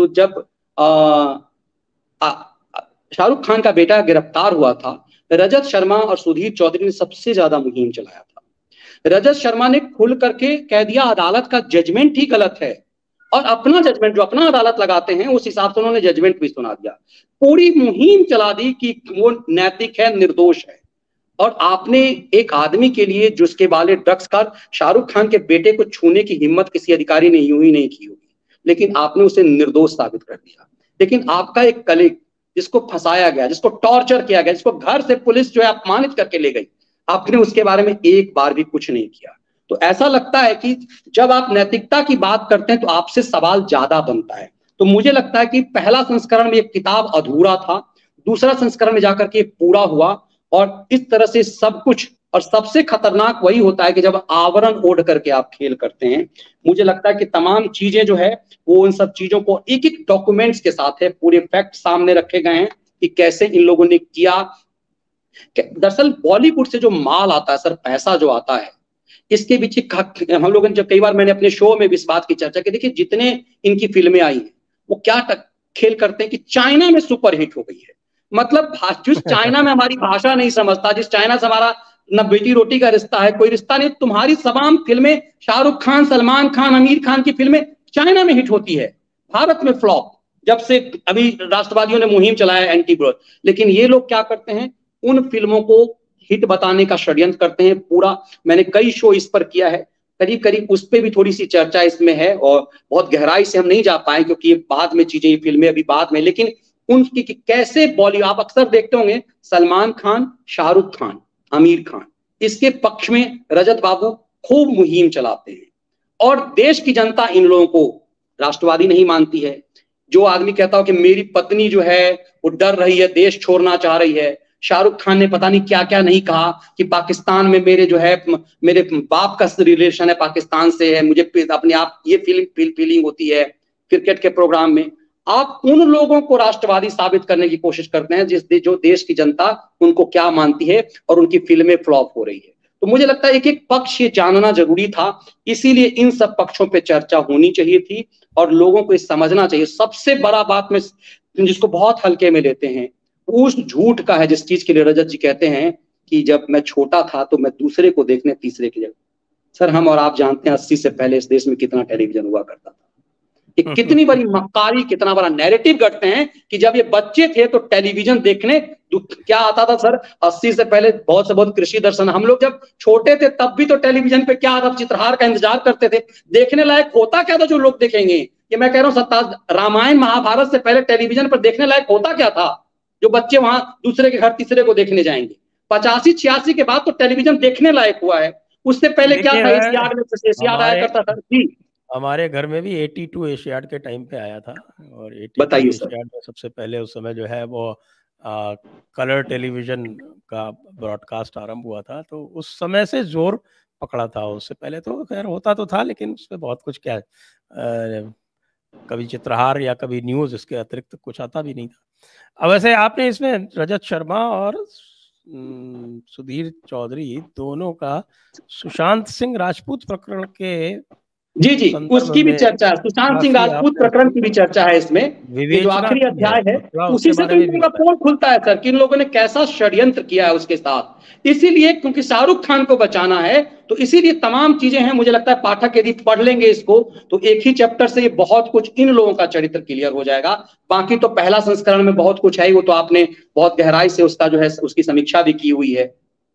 S1: शाहरुख खान का बेटा गिरफ्तार हुआ था, रजत शर्मा और सुधीर चौधरी ने सबसे ज्यादा मुहिम चलाया था। रजत शर्मा ने खुल करके कह दिया अदालत का जजमेंट ही गलत है, और अपना जजमेंट जो अपना अदालत लगाते हैं उस हिसाब से उन्होंने जजमेंट भी सुना दिया। पूरी मुहिम चला दी कि वो नैतिक है, निर्दोष है। और आपने एक आदमी के लिए जिसके वाले ड्रग्स का, शाहरुख खान के बेटे को छूने की हिम्मत किसी अधिकारी ने यूं ही नहीं की होगी, लेकिन आपने उसे निर्दोष साबित कर दिया। लेकिन आपका एक कलीग जिसको फंसाया गया, जिसको टॉर्चर किया गया, जिसको घर से पुलिस जो है अपमानित करके ले गई, आपने उसके बारे में एक बार भी कुछ नहीं किया। तो ऐसा लगता है कि जब आप नैतिकता की बात करते हैं तो आपसे सवाल ज्यादा बनता है। तो मुझे लगता है कि पहला संस्करण में एक किताब अधूरा था, दूसरा संस्करण में जाकर के पूरा हुआ, और इस तरह से सब कुछ। और सबसे खतरनाक वही होता है कि जब आवरण ओढ़ करके आप खेल करते हैं। मुझे लगता है कि तमाम चीजें जो है वो उन सब चीजों को एक एक डॉक्यूमेंट्स के साथ है, पूरे फैक्ट सामने रखे गए हैं कि कैसे इन लोगों ने किया। दरअसल बॉलीवुड से जो माल आता है सर, पैसा जो आता है, इसके पीछे हम लोगों ने जब कई बार मैंने अपने शो में भी इस बात की चर्चा की, देखिए जितने इनकी फिल्में आई हैं वो क्या खेल करते हैं कि चाइना में सुपरहिट हो गई है। मतलब जिस चाइना में हमारी भाषा नहीं समझता, जिस चाइना से हमारा न बेटी रोटी का रिश्ता है, कोई रिश्ता नहीं, तुम्हारी तमाम फिल्में, शाहरुख खान, सलमान खान, आमिर खान की फिल्में चाइना में हिट होती है, भारत में फ्लॉप। जब से अभी राष्ट्रवादियों ने मुहिम चलाया एंटी ग्रोथ, लेकिन ये लोग क्या करते हैं, उन फिल्मों को हिट बताने का षड्यंत्र करते हैं पूरा। मैंने कई शो इस पर किया है, करीब करीब उस पर भी थोड़ी सी चर्चा इसमें है, और बहुत गहराई से हम नहीं जा पाए क्योंकि ये बाद में चीजें, ये फिल्में अभी बाद में। लेकिन उनकी कैसे बॉलीवुड आप अक्सर देखते होंगे, सलमान खान, शाहरुख खान, आमिर खान, इसके पक्ष में रजत बाबू खूब मुहिम चलाते हैं। और देश की जनता इन लोगों को राष्ट्रवादी नहीं मानती है। जो आदमी कहता हो कि मेरी पत्नी जो है वो डर रही है, देश छोड़ना चाह रही है, शाहरुख खान ने पता नहीं क्या क्या नहीं कहा कि पाकिस्तान में मेरे जो है, मेरे बाप का रिलेशन है पाकिस्तान से है, मुझे अपने आप ये फीलिंग होती है क्रिकेट के प्रोग्राम में। आप उन लोगों को राष्ट्रवादी साबित करने की कोशिश करते हैं जो देश की जनता उनको क्या मानती है, और उनकी फिल्में फ्लॉप हो रही है। तो मुझे लगता है एक एक पक्ष ये जानना जरूरी था, इसीलिए इन सब पक्षों पे चर्चा होनी चाहिए थी और लोगों को ये समझना चाहिए। सबसे बड़ा बात में जिसको बहुत हल्के में लेते हैं उस झूठ का है, जिस चीज के लिए रजत जी कहते हैं कि जब मैं छोटा था तो मैं दूसरे को देखने तीसरे की जगह। सर हम और आप जानते हैं 80 से पहले इस देश में कितना टेलीविजन हुआ करता था, कितनी बड़ी मक्कारी, कितना बड़ा नैरेटिव गढ़ते हैं कि जब ये बच्चे थे तो टेलीविजन देखने क्या आता था सर। 80 से पहले बहुत से बहुत कृषि दर्शन, हम लोग जब छोटे थे तब भी तो टेलीविजन पे क्या आता, चित्रहार का इंतजार करते थे। देखने लायक होता क्या था जो लोग देखेंगे, ये मैं कह रहा हूँ सत्ता, रामायण महाभारत से पहले टेलीविजन पर देखने लायक होता क्या था जो बच्चे वहां दूसरे के घर तीसरे को देखने जाएंगे। 85-86 के बाद तो टेलीविजन देखने लायक हुआ है, उससे पहले क्या था, एशियाड आया करता था जी।
S2: हमारे घर में भी 82 एशियाड के टाइम पे आया था, और 82 एशियाड में सबसे पहले उस समय जो है वो कलर टेलीविजन का ब्रॉडकास्ट आरंभ हुआ था, तो उस समय से जोर पकड़ा था। उससे पहले तो खैर होता तो था, लेकिन उसमें बहुत कुछ क्या कभी चित्रहार या कभी न्यूज़, इसके अतिरिक्त कुछ आता भी नहीं था। अब वैसे आपने इसमें रजत शर्मा और सुधीर चौधरी दोनों का सुशांत सिंह राजपूत प्रकरण के
S1: जी उसकी भी चर्चा है, सुशांत सिंह राजपूत प्रकरण की भी चर्चा है इसमें। ये जो आखिरी अध्याय है उसी से तो इन लोगों का पोल खुलता है सर कि इन लोगों ने कैसा षड्यंत्र किया है उसके साथ। इसीलिए क्योंकि शाहरुख खान को बचाना है तो इसीलिए तमाम चीजें हैं। मुझे लगता है पाठक यदि पढ़ लेंगे इसको तो एक ही चैप्टर से ये बहुत कुछ इन लोगों का चरित्र क्लियर हो जाएगा। बाकी तो पहला संस्करण में बहुत कुछ है, वो तो आपने बहुत गहराई से उसका जो है उसकी समीक्षा भी की हुई है।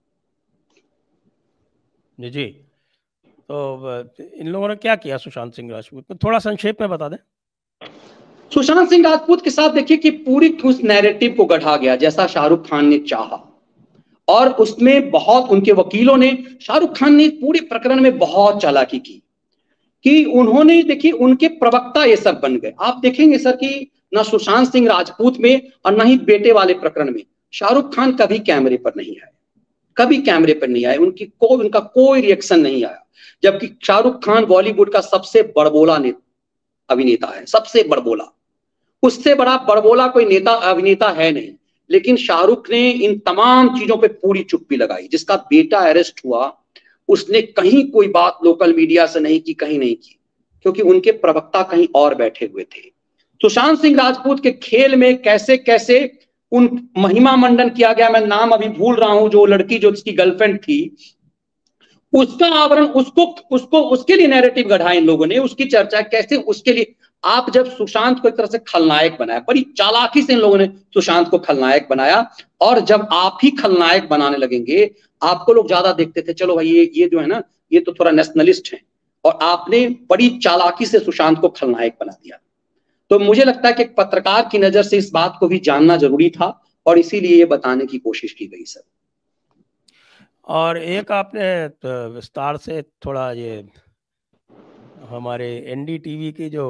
S2: जी तो इन लोगों ने क्या किया सुशांत सिंह राजपूत में, थोड़ा संक्षेप में बता दें।
S1: सुशांत सिंह राजपूत के साथ देखिए कि पूरी उस नैरेटिव को गढ़ा गया जैसा शाहरुख खान ने चाहा, और उसमें बहुत उनके वकीलों ने, शाहरुख खान ने पूरे प्रकरण में बहुत चालाकी की कि उन्होंने देखिए उनके प्रवक्ता ये सब बन गए। आप देखेंगे सर कि ना सुशांत सिंह राजपूत में और ना ही बेटे वाले प्रकरण में शाहरुख खान कभी कैमरे पर नहीं आए, कभी कैमरे पर नहीं आए, उनका कोई रिएक्शन नहीं आया। जबकि शाहरुख खान बॉलीवुड का सबसे बड़बोला अभिनेता है, सबसे बड़बोला। उससे बड़ा बड़बोला कोई नेता अभिनेता है नहीं। लेकिन शाहरुख ने इन तमाम चीजों पे पूरी चुप्पी लगाई। जिसका बेटा अरेस्ट हुआ उसने कहीं कोई बात लोकल मीडिया से नहीं की, कहीं नहीं की, क्योंकि उनके प्रवक्ता कहीं और बैठे हुए थे। सुशांत सिंह राजपूत के खेल में कैसे कैसे उन महिमा मंडन किया गया, मैं नाम अभी भूल रहा हूं, जो लड़की जो उसकी गर्लफ्रेंड थी, उसका आवरण, उसको उसके लिए नैरेटिव गढ़ा इन लोगों ने, उसकी चर्चा कैसे उसके लिए। आप जब सुशांत को एक तरह से खलनायक बनाया, बड़ी चालाकी से इन लोगों ने सुशांत को खलनायक बनाया, और जब आप ही खलनायक बनाने लगेंगे, आपको लोग ज्यादा देखते थे, चलो भाई ये जो है ना, ये तो थोड़ा नेशनलिस्ट है, और आपने बड़ी चालाकी से सुशांत को खलनायक बना दिया। तो मुझे लगता है कि एक पत्रकार की नजर से इस बात को भी जानना जरूरी था, और इसीलिए ये बताने की कोशिश की गई सर।
S2: और एक आपने विस्तार से थोड़ा ये हमारे एनडीटीवी की जो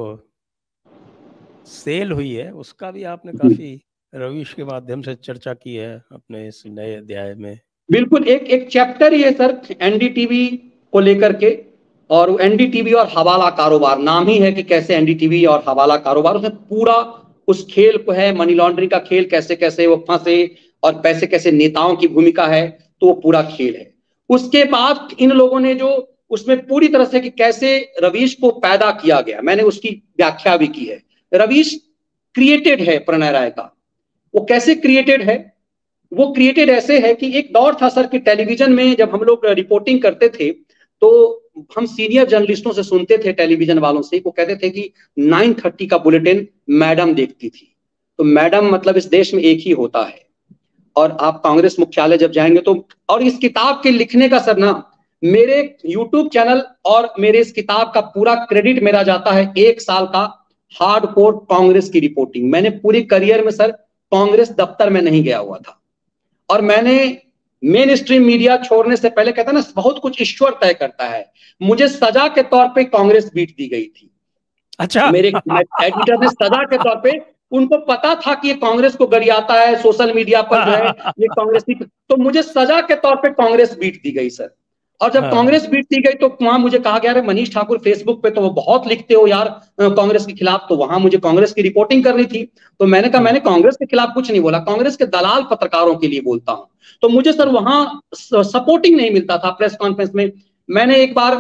S2: सेल हुई है उसका भी आपने काफी रवीश के माध्यम से चर्चा की है अपने इस नए अध्याय में।
S1: बिल्कुल, एक चैप्टर ही है सर एनडीटीवी को लेकर के, और एनडीटीवी और हवाला कारोबार, नाम ही है कि कैसे एनडीटीवी और हवाला कारोबार, उसमें पूरा उस खेल को है, मनी लॉन्ड्रिंग का खेल, कैसे कैसे वो फंसे और पैसे कैसे नेताओं की भूमिका है, तो वो पूरा खेल है। उसके बाद इन लोगों ने जो उसमें पूरी तरह से कि कैसे रवीश को पैदा किया गया, मैंने उसकी व्याख्या भी की है। रवीश क्रिएटेड है प्रणय राय का। वो कैसे क्रिएटेड है? वो क्रिएटेड ऐसे है कि एक दौर था सर कि टेलीविजन में जब हम लोग रिपोर्टिंग करते थे तो हम सीनियर जर्नलिस्टों से सुनते थे, टेलीविजन वालों से, वो कहते थे कि 9:30 का बुलेटिन मैडम देखती थी। तो मैडम मतलब इस देश में एक ही होता है। और आप कांग्रेस मुख्यालय जब जाएंगे तो, और इस किताब के लिखने का सर ना, मेरे यूट्यूब चैनल और मेरे इस किताब का पूरा क्रेडिट मेरा जाता है 1 साल का हार्डकोर कांग्रेस की रिपोर्टिंग। मैंने पूरी करियर में सर कांग्रेस दफ्तर में नहीं गया हुआ था, और मैंने मेन स्ट्रीम मीडिया छोड़ने से पहले, कहता ना बहुत कुछ ईश्वर तय करता है, मुझे सजा के तौर पे कांग्रेस बीट दी गई थी।
S2: अच्छा।
S1: मेरे एडिटर ने सजा के तौर पे, उनको पता था कि ये कांग्रेस को गरियाता है सोशल मीडिया पर जो है ये कांग्रेस की, तो मुझे सजा के तौर पे कांग्रेस बीट दी गई सर। और जब कांग्रेस बीट दी गई तो वहां मुझे कहा गया, मनीष ठाकुर फेसबुक पे तो वो बहुत लिखते हो यार कांग्रेस के खिलाफ, तो वहां मुझे कांग्रेस की रिपोर्टिंग करनी थी। तो मैंने कहा मैंने कांग्रेस के खिलाफ कुछ नहीं बोला, कांग्रेस के दलाल पत्रकारों के लिए बोलता हूं। तो मुझे सर वहां सपोर्टिंग नहीं मिलता था प्रेस कॉन्फ्रेंस में। मैंने एक बार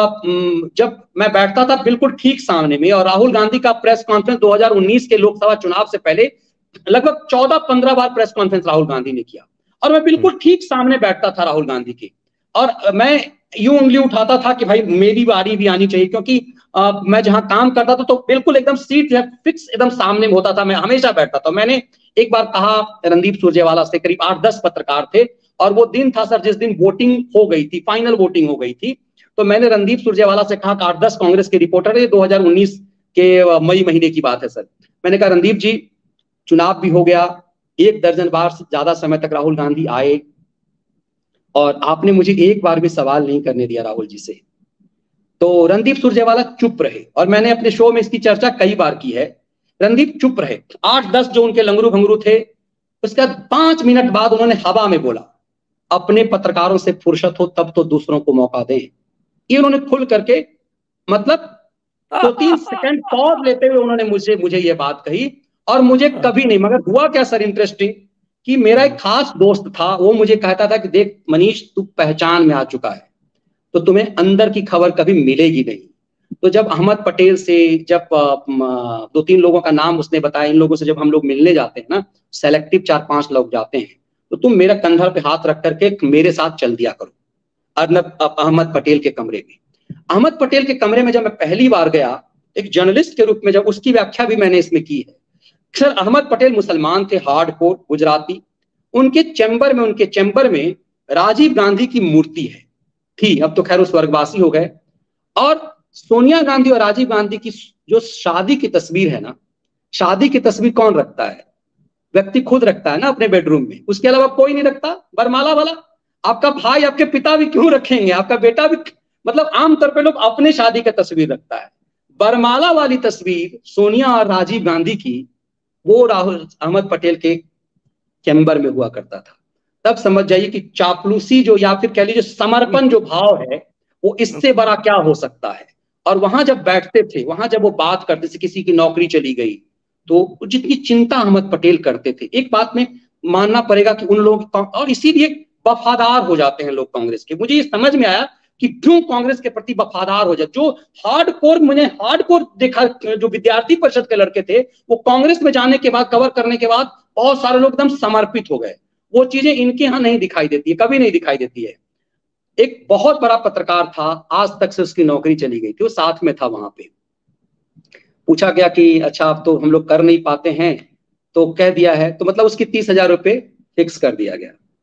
S1: जब मैं बैठता था बिल्कुल ठीक सामने में, और राहुल गांधी का प्रेस कॉन्फ्रेंस 2019 के लोकसभा चुनाव से पहले लगभग 14-15 बार प्रेस कॉन्फ्रेंस राहुल गांधी ने किया, और मैं बिल्कुल ठीक सामने बैठता था राहुल गांधी के, और मैं यूं उंगली उठाता था कि भाई मेरी बारी भी आनी चाहिए, क्योंकि मैं जहां काम करता था तो बिल्कुल एकदम सीट जो है फिक्स एकदम सामने में होता था, मैं हमेशा बैठता था। मैंने एक बार कहा रणदीप सुरजेवाला से, करीब 8-10 पत्रकार थे, और वो दिन था सर जिस दिन वोटिंग हो गई थी, फाइनल वोटिंग हो गई थी। तो मैंने रणदीप सुरजेवाला से कहा कि 8-10 कांग्रेस के रिपोर्टर है, 2019 के मई महीने की बात है सर। मैंने कहा रणदीप जी चुनाव भी हो गया, 1 दर्जन बार से ज्यादा समय तक राहुल गांधी आए, और आपने मुझे एक बार भी सवाल नहीं करने दिया राहुल जी से। तो रणदीप सुरजेवाला चुप रहे, और मैंने अपने शो में इसकी चर्चा कई बार की है। रणदीप चुप रहे, 8-10 जो उनके लंगरू भंगरू थे, उसके बाद 5 मिनट बाद उन्होंने हवा में बोला, अपने पत्रकारों से फुर्सत हो तब तो दूसरों को मौका दें। ये उन्होंने खुल करके, मतलब 2-3 सेकंड पॉज लेते हुए उन्होंने मुझे ये बात कही, और मुझे कभी नहीं, मगर हुआ क्या सर इंटरेस्टिंग कि मेरा एक खास दोस्त था, वो मुझे कहता था कि देख मनीष तू पहचान में आ चुका है, तो तुम्हें अंदर की खबर कभी मिलेगी नहीं। तो जब अहमद पटेल से, जब 2-3 लोगों का नाम उसने बताया, इन लोगों से जब हम लोग मिलने जाते हैं ना, सेलेक्टिव 4-5 लोग जाते हैं, तो तुम मेरा कंधर पे हाथ रख करके मेरे साथ चल दिया करो अहमद पटेल के कमरे में। अहमद पटेल के कमरे में जब मैं पहली बार गया एक जर्नलिस्ट के रूप में, जब उसकी व्याख्या भी मैंने इसमें की है। सर अहमद पटेल मुसलमान थे, हार्डकोर गुजराती। उनके चैम्बर में राजीव गांधी की मूर्ति है थी, अब तो खैर वो स्वर्गवासी हो गए। और सोनिया गांधी और राजीव गांधी की जो शादी की तस्वीर है ना, शादी की तस्वीर कौन रखता है? व्यक्ति खुद रखता है ना अपने बेडरूम में, उसके अलावा कोई नहीं रखता। बरमाला वाला आपका भाई, आपके पिता भी क्यों रखेंगे, आपका बेटा भी, मतलब आमतौर पे लोग अपने शादी का तस्वीर रखता है। बरमाला वाली तस्वीर सोनिया और राजीव गांधी की, वो राहुल अहमद पटेल के चैम्बर में हुआ करता था। तब समझ जाइए कि चापलूसी जो, या फिर कह लीजिए समर्पण जो भाव है, वो इससे बड़ा क्या हो सकता है। और वहां जब बैठते थे, वहां जब वो बात करते थे, किसी की नौकरी चली गई तो जितनी चिंता अहमद पटेल करते थे, एक बात में मानना पड़ेगा कि उन लोग, और इसीलिए वफादार हो जाते हैं लोग कांग्रेस के। मुझे ये समझ में आया कि क्यों कांग्रेस के प्रति वफादार हो जाए। जो मैंने हार्डकोर देखा, जो विद्यार्थी परिषद के लड़के थे, वो कांग्रेस में जाने के बाद, कवर करने के बाद बहुत सारे लोग एकदम समर्पित हो गए। वो चीजें इनके यहाँ नहीं दिखाई देती है, कभी नहीं दिखाई देती है। एक बहुत बड़ा पत्रकार था, आज तक से उसकी नौकरी चली गई थी, वो साथ में था वहां पे। पूछा गया कि अच्छा अब तो हम लोग कर नहीं पाते हैं, तो कह दिया है, तो मतलब उसकी 30,000 रुपये फिक्स कर दिया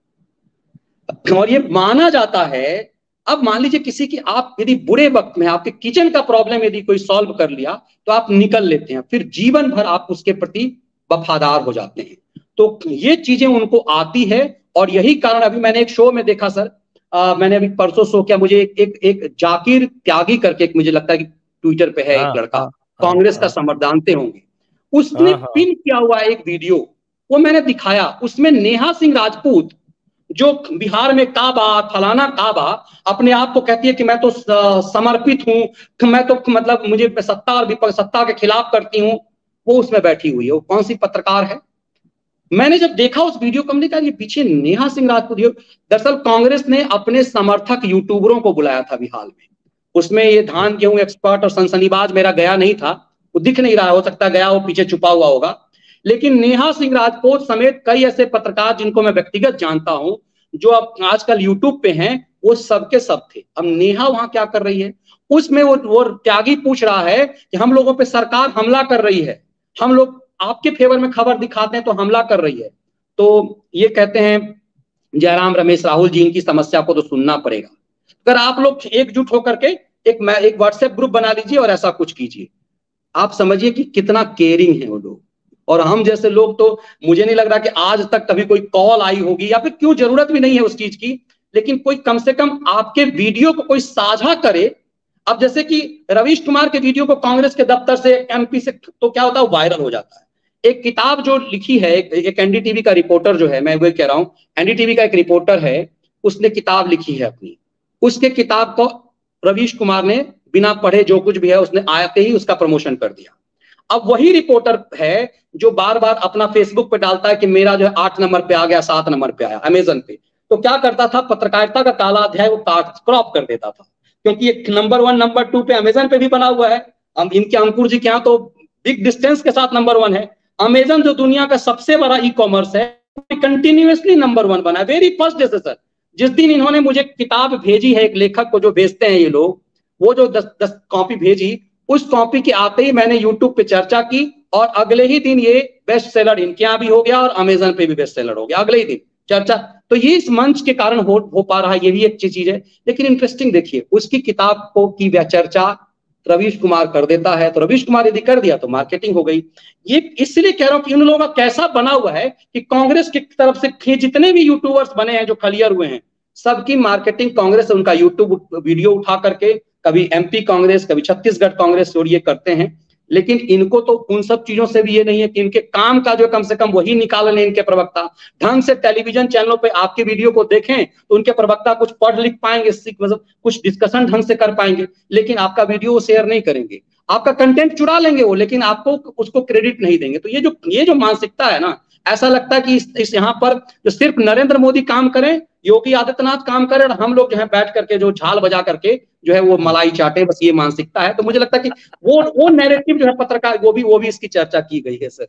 S1: गया। और ये माना जाता है, अब मान लीजिए किसी की, आप यदि बुरे वक्त में आपके किचन का प्रॉब्लम यदि कोई सॉल्व कर लिया तो आप निकल लेते हैं, फिर जीवन भर आप उसके प्रति वफादार हो जाते हैं। तो ये चीजें उनको आती है, और यही कारण, अभी मैंने एक शो में देखा सर, मैंने अभी परसों शो किया, मुझे एक जाकिर त्यागी करके, एक मुझे लगता है कि ट्विटर पे है एक लड़का, कांग्रेस का समर्थनते होंगे, उसने पिन किया हुआ एक वीडियो, वो मैंने दिखाया। उसमें नेहा सिंह राजपूत, जो बिहार में काबा फलाना काबा अपने आप को कहती है कि मैं तो समर्पित हूं, मैं तो मतलब मुझे सत्ता और विपक्ष, सत्ता के खिलाफ करती हूं, वो उसमें बैठी हुई है। वो कौन सी पत्रकार है? मैंने जब देखा उस वीडियो को, हमने कहा ये पीछे नेहा सिंह राजपूत। दरअसल कांग्रेस ने अपने समर्थक यूट्यूबरों को बुलाया था अभी हाल में, उसमें ये धान गेहूं एक्सपर्ट और सनसनीबाज मेरा गया नहीं था, वो दिख नहीं रहा, हो सकता है गया वो पीछे छुपा हुआ होगा। लेकिन नेहा सिंह राजपूत समेत कई ऐसे पत्रकार जिनको मैं व्यक्तिगत जानता हूं, जो अब आजकल यूट्यूब पे हैं, वो सबके सब थे। अब नेहा वहां क्या कर रही है, उसमें वो त्यागी पूछ रहा है कि हम लोगों पे सरकार हमला कर रही है, हम लोग आपके फेवर में खबर दिखाते हैं तो हमला कर रही है। तो ये कहते हैं जयराम रमेश राहुल जी, इनकी समस्या को तो सुनना पड़ेगा। अगर आप लोग एकजुट होकर के एक व्हाट्सएप ग्रुप बना लीजिए और ऐसा कुछ कीजिए, आप समझिए कि कितना केयरिंग है वो लोग। और हम जैसे लोग तो, मुझे नहीं लग रहा कि आज तक कभी कोई कॉल आई होगी, या फिर क्यों, जरूरत भी नहीं है उस चीज की, लेकिन कोई कम से कम आपके वीडियो को कोई साझा करे। अब जैसे कि रवीश कुमार के वीडियो को कांग्रेस के दफ्तर से, एमपी से, तो क्या होता है, वायरल हो जाता है। एक किताब जो लिखी है, एक एनडीटीवी का रिपोर्टर जो है, मैं वही कह रहा हूं, एनडीटीवी का एक रिपोर्टर है, उसने किताब लिखी है अपनी, उसके किताब को रवीश कुमार ने बिना पढ़े, जो कुछ भी है उसने आते ही उसका प्रमोशन कर दिया। अब वही रिपोर्टर है जो बार बार अपना फेसबुक पे डालता है कि मेरा जो है 8 नंबर पे आ गया, 7 नंबर पे आया अमेजन पे। तो क्या करता था, पत्रकारिता का काला अध्याय वो क्रॉप कर देता था, क्योंकि ये नंबर 1 नंबर 2 पे अमेजन पे भी बना हुआ है। इनके अंकुर जी के यहाँ तो बिग डिस्टेंस के साथ नंबर 1 है। अमेजन जो दुनिया का सबसे बड़ा ई कॉमर्स है, कंटिन्यूअसली नंबर 1 बना है, वेरी फर्स्ट डे से सर। जिस दिन इन्होंने मुझे किताब भेजी है, एक लेखक को जो भेजते हैं ये लोग, वो जो 10 कॉपी भेजी, उस कॉपी के आते ही मैंने यूट्यूब पे चर्चा की, और अगले ही दिन ये बेस्ट सेलर इनके यहाँ भी हो गया और अमेजन पे भी बेस्ट सेलर हो गया, अगले ही दिन चर्चा। तो ये इस मंच के कारण हो पा रहा है, ये भी एक चीज है। लेकिन इंटरेस्टिंग देखिए, उसकी किताब को की चर्चा रवीश कुमार कर देता है, तो रवीश कुमार यदि कर दिया तो मार्केटिंग हो गई। ये इसलिए कह रहा हूं कि इन लोगों का कैसा बना हुआ है कि कांग्रेस की तरफ से जितने भी यूट्यूबर्स बने हैं, जो क्लियर हुए हैं, सबकी मार्केटिंग कांग्रेस, उनका यूट्यूब वीडियो उठा करके कभी एमपी कांग्रेस, कभी छत्तीसगढ़ कांग्रेस, और ये करते हैं। लेकिन इनको तो उन सब चीजों से भी ये नहीं है कि इनके काम का जो कम से कम वही निकाल लें। इनके प्रवक्ता ढंग से टेलीविजन चैनलों पे आपके वीडियो को देखें तो उनके प्रवक्ता कुछ पढ़ लिख पाएंगे, मतलब कुछ डिस्कशन ढंग से कर पाएंगे, लेकिन आपका वीडियो शेयर नहीं करेंगे, आपका कंटेंट चुरा लेंगे वो, लेकिन आपको उसको क्रेडिट नहीं देंगे। तो ये जो मानसिकता है ना, ऐसा लगता है कि इस यहाँ पर जो सिर्फ नरेंद्र मोदी काम करें, योगी आदित्यनाथ काम करें, और हम लोग जो है बैठ करके जो झाल बजा करके जो है वो मलाई चाटे, बस ये मानसिकता है। तो मुझे लगता है कि वो नैरेटिव जो है पत्रकार, वो भी इसकी चर्चा की गई है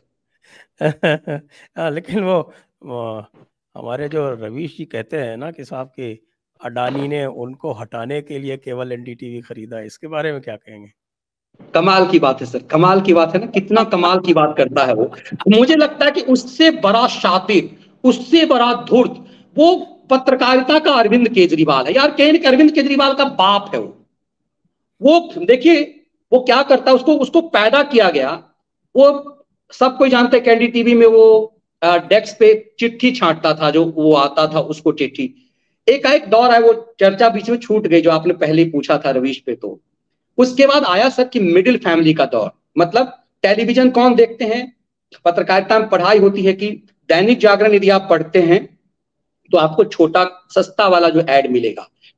S1: सर।
S2: लेकिन वो हमारे जो रवीश जी कहते हैं ना कि साहब के अडानी ने उनको हटाने के लिए केवल एनडीटीवी खरीदा, इसके बारे में क्या कहेंगे?
S1: कमाल की बात है सर, कमाल की बात है ना, कितना कमाल की बात करता है वो। मुझे लगता है कि उससे बड़ा शातिर, उससे बड़ा धूर्त वो पत्रकारिता का अरविंद केजरीवाल है यार। अरविंद केजरीवाल का बाप है वो देखिए वो क्या करता है, उसको पैदा किया गया। वो सब कोई जानते हैं, कैंडी टीवी में वो डेस्क पे चिट्ठी छांटता था, जो वो आता था उसको चिट्ठी। एक दौर है, वो चर्चा बीच में छूट गई जो आपने पहले पूछा था रवीश पे। तो उसके बाद आया सर कि मिडिल फैमिली का दौर, मतलब टेलीविजन कौन देखते हैं, पत्रकारिता में पढ़ाई होती है कि दैनिक जागरण यदि आप पढ़ते हैं तो आपको छोटा सस्ता वाला जो एड मिलेगा।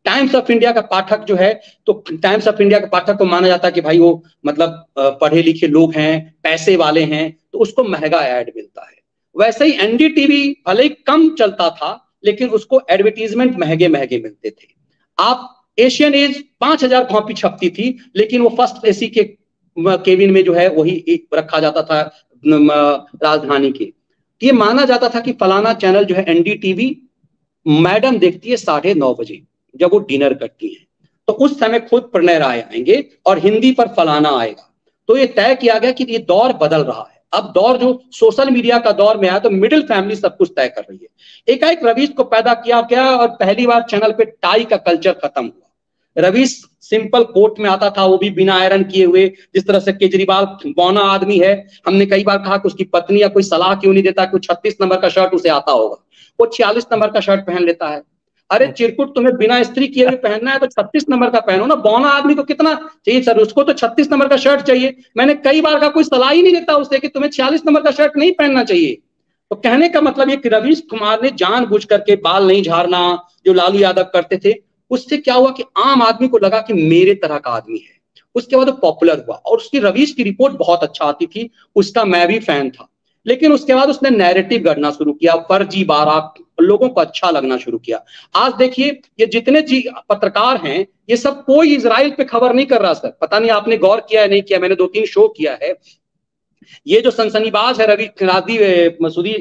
S1: टाइम्स ऑफ इंडिया का पाठक जो है, तो टाइम्स ऑफ इंडिया के पाठक को माना जाता है कि भाई वो मतलब पढ़े लिखे लोग हैं, पैसे वाले हैं, तो उसको महंगा ऐड मिलता है। वैसे ही एनडीटीवी भले ही कम चलता था, लेकिन उसको एडवर्टीजमेंट महंगे महंगे मिलते थे। आप एशियन एज 5000 कॉपी छपती थी, लेकिन वो फर्स्ट एसी के केबिन में जो है वही रखा जाता था राजधानी के। ये माना जाता था कि फलाना चैनल जो है एनडीटीवी मैडम देखती है 9:30 बजे जब वो डिनर करती हैं, तो उस समय खुद प्रणय राय आएंगे और हिंदी पर फलाना आएगा। तो ये तय किया गया कि ये दौर बदल रहा है। अब दौर जो सोशल मीडिया का दौर में आया, तो मिडिल फैमिली सब कुछ तय कर रही है। एकाएक रवीश को पैदा किया गया और पहली बार चैनल पे टाई का कल्चर खत्म हुआ। रवीश सिंपल कोट में आता था, वो भी बिना आयरन किए हुए। जिस तरह से केजरीवाल बौना आदमी है, हमने कई बार कहा कि उसकी पत्नी या कोई सलाह क्यों नहीं देता कि 36 नंबर का शर्ट उसे आता होगा, वो 46 नंबर का शर्ट पहन लेता है। अरे चिरकुट, तुम्हें बिना इस्त्री किए हुए पहनना है तो 36 नंबर का पहनो ना। बौना आदमी को कितना चाहिए सर, उसको तो 36 नंबर का शर्ट चाहिए। मैंने कई बार कहा, कोई सलाह ही नहीं देता उसे कि तुम्हें 46 नंबर का शर्ट नहीं पहनना चाहिए। तो कहने का मतलब ये कि रवीश कुमार ने जानबूझ करके बाल नहीं झाड़ना जो लालू यादव करते थे, उससे क्या हुआ कि आम आदमी को लगा कि मेरे तरह का आदमी है। उसके बाद वो पॉपुलर हुआ और उसकी रवीश की रिपोर्ट बहुत अच्छा आती थी, उसका मैं भी फैन था। लेकिन उसके बाद उसने नैरेटिव गढ़ना शुरू किया, फर्जी बारात, लोगों को अच्छा लगना शुरू किया। आज देखिए, ये जितने पत्रकार हैं, ये सब कोई इजराइल पे खबर नहीं कर रहा सर। पता नहीं आपने गौर किया है नहीं किया, मैंने 2-3 शो किया है। ये जो सनसनीबाज है राजीव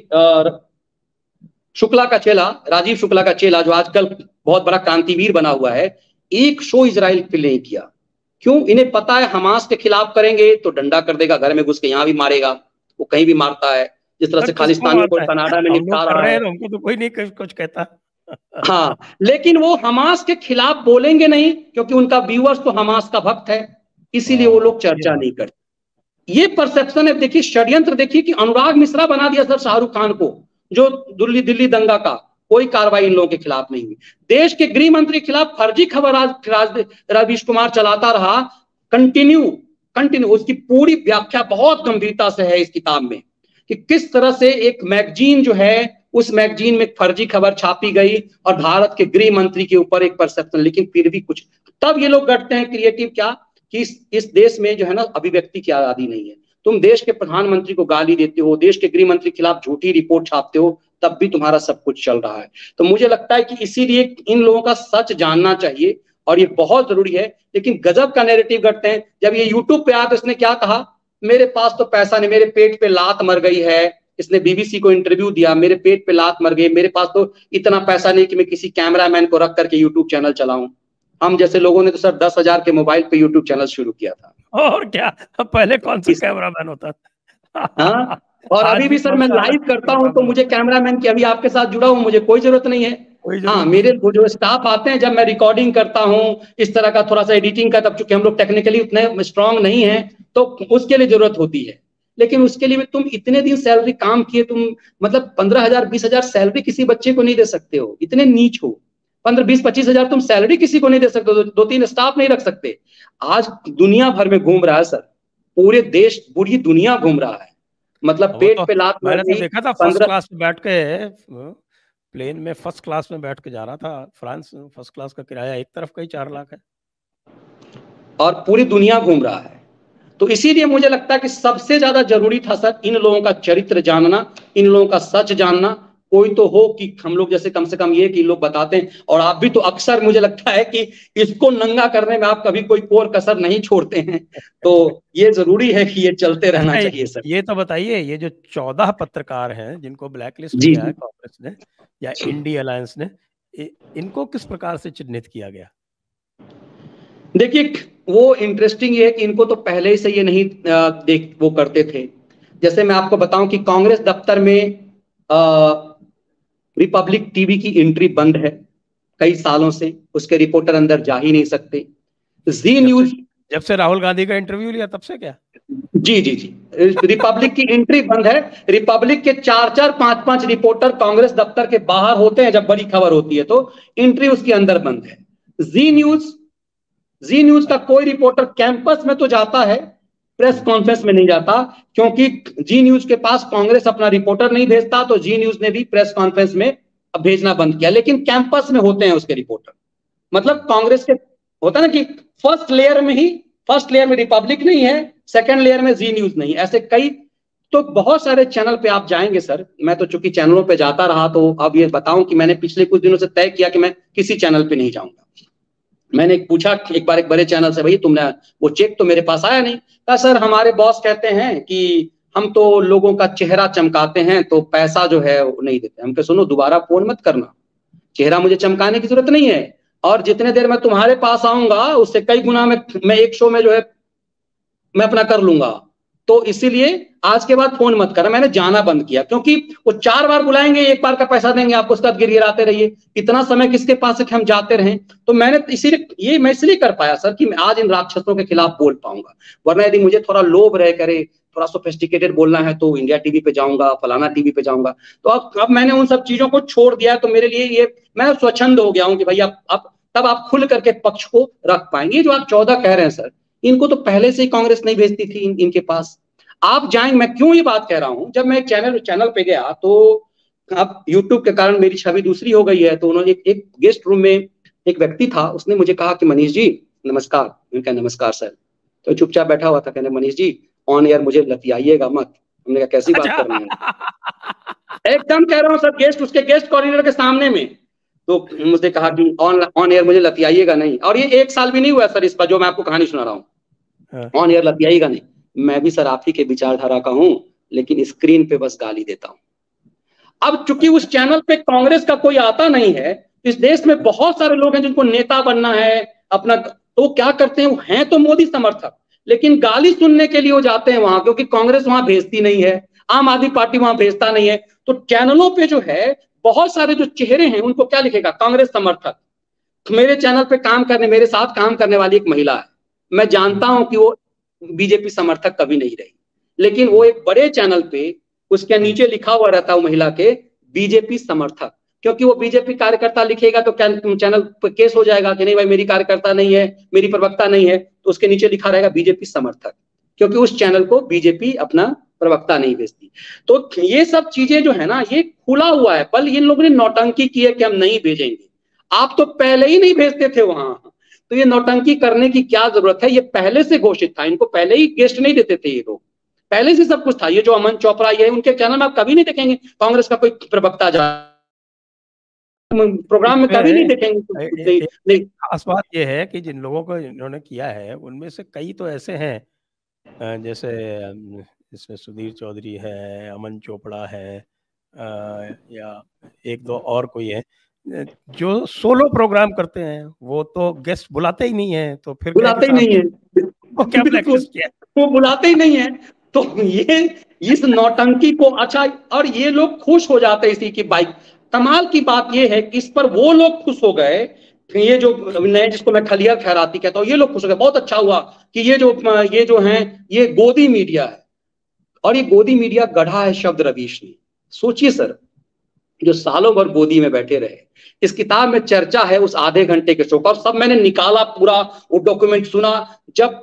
S1: शुक्ला का चेला, राजीव शुक्ला का चेला, जो आजकल बहुत बड़ा क्रांतिवीर बना हुआ है, एक शो इजराइल पे नहीं किया। क्यों? इन्हें पता है हमास के खिलाफ करेंगे तो डंडा कर देगा, घर में घुस के यहां भी मारेगा, वो कहीं भी मारता है। जिस तरह से खालिस्तानियों को कनाडा में निपटा रहा है,
S2: हमको तो कोई नहीं कुछ कहता।
S1: हाँ, लेकिन वो हमास के खिलाफ बोलेंगे नहीं, क्योंकि उनका व्यूअर्स तो हमास का भक्त है, इसीलिए वो लोग चर्चा नहीं करते। ये परसेप्शन है। देखिए षड्यंत्र, देखिए कि अनुराग मिश्रा बना दिया सर शाहरुख खान को, जो दिल्ली दंगा का कोई कार्रवाई इन लोगों के खिलाफ नहीं हुई। देश के गृह मंत्री के खिलाफ फर्जी खबर रवीश कुमार चलाता रहा, कंटिन्यू। उसकी पूरी व्याख्या बहुत गंभीरता से है इस किताब में कि किस तरह से एक मैगजीन जो है, उस मैगजीन में फर्जी खबर छापी गई और भारत के गृह मंत्री के ऊपर एक परसेप्शन, लेकिन फिर भी कुछ। तब ये लोग करते हैं क्रिएटिव क्या कि इस देश में जो है ना अभिव्यक्ति की आजादी नहीं है। तुम देश के प्रधानमंत्री को गाली देते हो, देश के गृह मंत्री के खिलाफ झूठी रिपोर्ट छापते हो, तब भी तुम्हारा सब कुछ चल रहा है। तो मुझे लगता है कि इसीलिए इन लोगों का सच जानना चाहिए और ये बहुत जरूरी है। लेकिन गजब का नैरेटिव करते हैं। जब ये यूट्यूब पे आया तो इसने क्या कहा, मेरे पास तो पैसा नहीं, मेरे पेट पे लात मर गई है। इसने बीबीसी को इंटरव्यू दिया, मेरे पेट पे लात मर गई, मेरे पास तो इतना पैसा नहीं कि मैं किसी कैमरामैन को रख करके यूट्यूब चैनल चलाऊं। हम जैसे लोगों ने तो सर 10,000 के मोबाइल पे यूट्यूब चैनल शुरू किया था।
S2: और क्या, पहले कौन सा कैमरामैन होता था?
S1: हाँ, और अभी भी सर मैं लाइव करता हूं तो मुझे कैमरामैन की, अभी आपके साथ जुड़ा हूं, मुझे कोई जरूरत नहीं है। हाँ, मेरे जो स्टाफ आते हैं, जब मैं रिकॉर्डिंग करता हूँ इस तरह का थोड़ा सा एडिटिंग का, तब चूंकि हम लोग टेक्निकली उतने स्ट्रांग नहीं है तो उसके लिए जरूरत होती है। लेकिन उसके लिए तुम इतने दिन सैलरी काम किए, तुम मतलब 15,000 20,000 सैलरी किसी बच्चे को नहीं दे सकते हो, इतने नीच हो। 15 20 25 हजार तुम सैलरी किसी को नहीं दे सकते हो, 2-3 स्टाफ नहीं रख सकते। आज दुनिया भर में घूम रहा है सर, पूरे देश, पूरी दुनिया घूम रहा है। मतलब पेट पे लात,
S2: मैंने तो देखा था फर्स्ट क्लास में बैठ के, प्लेन में फर्स्ट क्लास में बैठ के जा रहा था फ्रांस। फर्स्ट क्लास का किराया एक तरफ का ही 4 लाख है
S1: और पूरी दुनिया घूम रहा है। तो इसीलिए मुझे लगता है कि सबसे ज्यादा जरूरी था सर इन लोगों का चरित्र जानना, इन लोगों का सच जानना। कोई तो हो कि हम लोग जैसे कम से कम ये कि लोग बताते हैं, और आप भी तो अक्सर मुझे लगता है कि इसको नंगा करने में आप कभी कोई कोर कसर नहीं छोड़ते हैं। तो ये जरूरी है कि ये चलते रहना चाहिए सर।
S2: ये तो बताइए, ये जो 14 पत्रकार हैं जिनको ब्लैकलिस्ट किया है कांग्रेस ने या इंडी अलायंस ने, इनको किस प्रकार से चिन्हित किया गया?
S1: देखिए, वो इंटरेस्टिंग ये है कि इनको तो पहले से ये नहीं वो करते थे। जैसे मैं आपको बताऊं कि कांग्रेस दफ्तर में रिपब्लिक टीवी की एंट्री बंद है कई सालों से, उसके रिपोर्टर अंदर जा ही नहीं सकते। जी न्यूज,
S2: जब से राहुल गांधी का इंटरव्यू लिया तब से क्या?
S1: जी रिपब्लिक की एंट्री बंद है। रिपब्लिक के 4-4 5-5 रिपोर्टर कांग्रेस दफ्तर के बाहर होते हैं, जब बड़ी खबर होती है तो एंट्री उसके अंदर बंद है। जी न्यूज का कोई रिपोर्टर कैंपस में तो जाता है, प्रेस कॉन्फ्रेंस में नहीं जाता, क्योंकि जी न्यूज के पास कांग्रेस अपना रिपोर्टर नहीं भेजता, तो जी न्यूज ने भी प्रेस कॉन्फ्रेंस में भेजना बंद किया। लेकिन कैंपस में होते हैं उसके रिपोर्टर, मतलब कांग्रेस के होता ना कि फर्स्ट लेयर में रिपब्लिक नहीं है, सेकंड लेयर में जी न्यूज नहीं, ऐसे कई, तो बहुत सारे चैनल पे आप जाएंगे सर। मैं तो चूंकि चैनलों पे जाता रहा, तो अब ये बताऊं कि मैंने पिछले कुछ दिनों से तय किया कि मैं किसी चैनल पे नहीं जाऊंगा। मैंने पूछा एक बार एक बड़े चैनल से, भाई तुमने वो चेक तो मेरे पास आया नहीं। कहा सर हमारे बॉस कहते हैं कि हम तो लोगों का चेहरा चमकाते हैं, तो पैसा जो है वो नहीं देते। हम कहे सुनो, दोबारा फोन मत करना, चेहरा मुझे चमकाने की जरूरत नहीं है, और जितने देर मैं तुम्हारे पास आऊंगा उससे कई गुना मैं एक शो में जो है मैं अपना कर लूंगा। तो इसीलिए आज के बाद फोन मत करना। मैंने जाना बंद किया, क्योंकि वो 4 बार बुलाएंगे, 1 बार का पैसा देंगे आपको, उसके बाद गिड़गिड़ाते रहिए, इतना समय किसके पास है कि हम जाते रहें। तो मैंने इसीलिए मैं इसलिए कर पाया सर कि मैं आज इन राक्षसों के खिलाफ बोल पाऊंगा। वरना यदि मुझे थोड़ा लोभ रह करे, थोड़ा सोफिस्टिकेटेड बोलना है, तो इंडिया टीवी पे जाऊंगा, फलाना टीवी पे जाऊंगा। तो अब मैंने उन सब चीजों को छोड़ दिया। तो मेरे लिए ये, मैं स्वच्छंद हो गया हूँ कि भाई तब आप खुल करके पक्ष को रख पाएंगे। जो आप 14 कह रहे हैं सर, इनको तो पहले से ही कांग्रेस नहीं भेजती थी इनके पास। आप जाएंगे, मैं क्यों ये बात कह रहा हूं, जब मैं एक चैनल पे गया, तो अब यूट्यूब के कारण मेरी छवि दूसरी हो गई है। तो उन्होंने एक गेस्ट रूम में एक व्यक्ति था, उसने मुझे कहा कि मनीष जी नमस्कार। मैंने कहा नमस्कार सर। तो चुपचाप बैठा हुआ था, कहने मनीष जी ऑन एयर मुझे लतियाइएगा मत। हमने कहा कैसी बात कर रहे हैं, एकदम कह रहा हूँ सर, उसके गेस्ट कॉरिडोर के सामने में। तो मुझे कहा कि ऑन एयर मुझे लतियाइएगा नहीं। और ये 1 साल भी नहीं हुआ सर इसका, जो मैं आपको कहानी सुना रहा हूँ, ऑन एयर लतियाइएगा नहीं। मैं भी सर आप ही के विचारधारा का हूं, लेकिन स्क्रीन पे बस गाली देता हूं। अब चूंकि उस चैनल पे कांग्रेस का कोई आता नहीं है, इस देश में बहुत सारे लोग हैं जिनको नेता बनना है अपना, तो क्या करते हैं, वो हैं तो मोदी समर्थक, लेकिन गाली सुनने के लिए वो जाते हैं वहां, क्योंकि कांग्रेस वहां भेजती नहीं है, आम आदमी पार्टी वहां भेजता नहीं है। तो चैनलों पे जो है बहुत सारे जो चेहरे हैं उनको क्या लिखेगा, कांग्रेस समर्थक। मेरे चैनल पे मेरे साथ काम करने वाली एक महिला है, मैं जानता हूं कि वो बीजेपी समर्थक कभी नहीं रही, लेकिन वो एक बड़े चैनल पे उसके नीचे लिखा हुआ रहता है वो महिला के, बीजेपी समर्थक। क्योंकि वो बीजेपी कार्यकर्ता लिखेगा तो चैनल पे केस हो जाएगा कि नहीं भाई मेरी कार्यकर्ता नहीं है, मेरी प्रवक्ता नहीं है, तो उसके नीचे लिखा रहेगा बीजेपी समर्थक, क्योंकि उस चैनल को बीजेपी अपना प्रवक्ता नहीं भेजती। तो ये सब चीजें जो है ना, ये खुला हुआ है। बल इन लोगों ने नौटंकी की है कि हम नहीं भेजेंगे, आप तो पहले ही नहीं भेजते थे वहां, तो ये नौटंकी करने की क्या जरूरत है, ये पहले से घोषित था, इनको पहले ही गेस्ट नहीं देते थे ये लोग, पहले से सब कुछ था। ये जो अमन चोपड़ा ये उनके चैनल में आप कभी नहीं देखेंगे कांग्रेस का कोई प्रवक्ता जा प्रोग्राम में, कभी नहीं देखेंगे। नहीं
S2: खास बात ये है कि जिन लोगों को इन्होंने किया है उनमें से कई तो ऐसे हैं, जैसे इसमें सुधीर चौधरी है, अमन चोपड़ा है, या 1-2 और कोई है जो सोलो प्रोग्राम करते हैं, वो तो गेस्ट बुलाते ही नहीं है। तो फिर
S1: बुलाते ही नहीं है,
S2: वो क्या प्रैक्टिस किया,
S1: वो बुलाते ही नहीं है। तो ये इस नौटंकी को, अच्छा, और ये लोग खुश हो जाते हैं इसी की बाइक। कमाल की बात ये है कि इस पर वो लोग खुश हो गए, ये जो नए, जिसको मैं खलियर खैराती कहता हूँ, ये लोग खुश हो गए, बहुत अच्छा हुआ कि ये जो हैं ये गोदी मीडिया है। और ये गोदी मीडिया गढ़ा है शब्द रवीश ने। सोचिए सर, जो सालों भर गोदी में बैठे रहे, इस किताब में चर्चा है उस आधे घंटे के शो का, और सब मैंने निकाला, पूरा वो डॉक्यूमेंट सुना। जब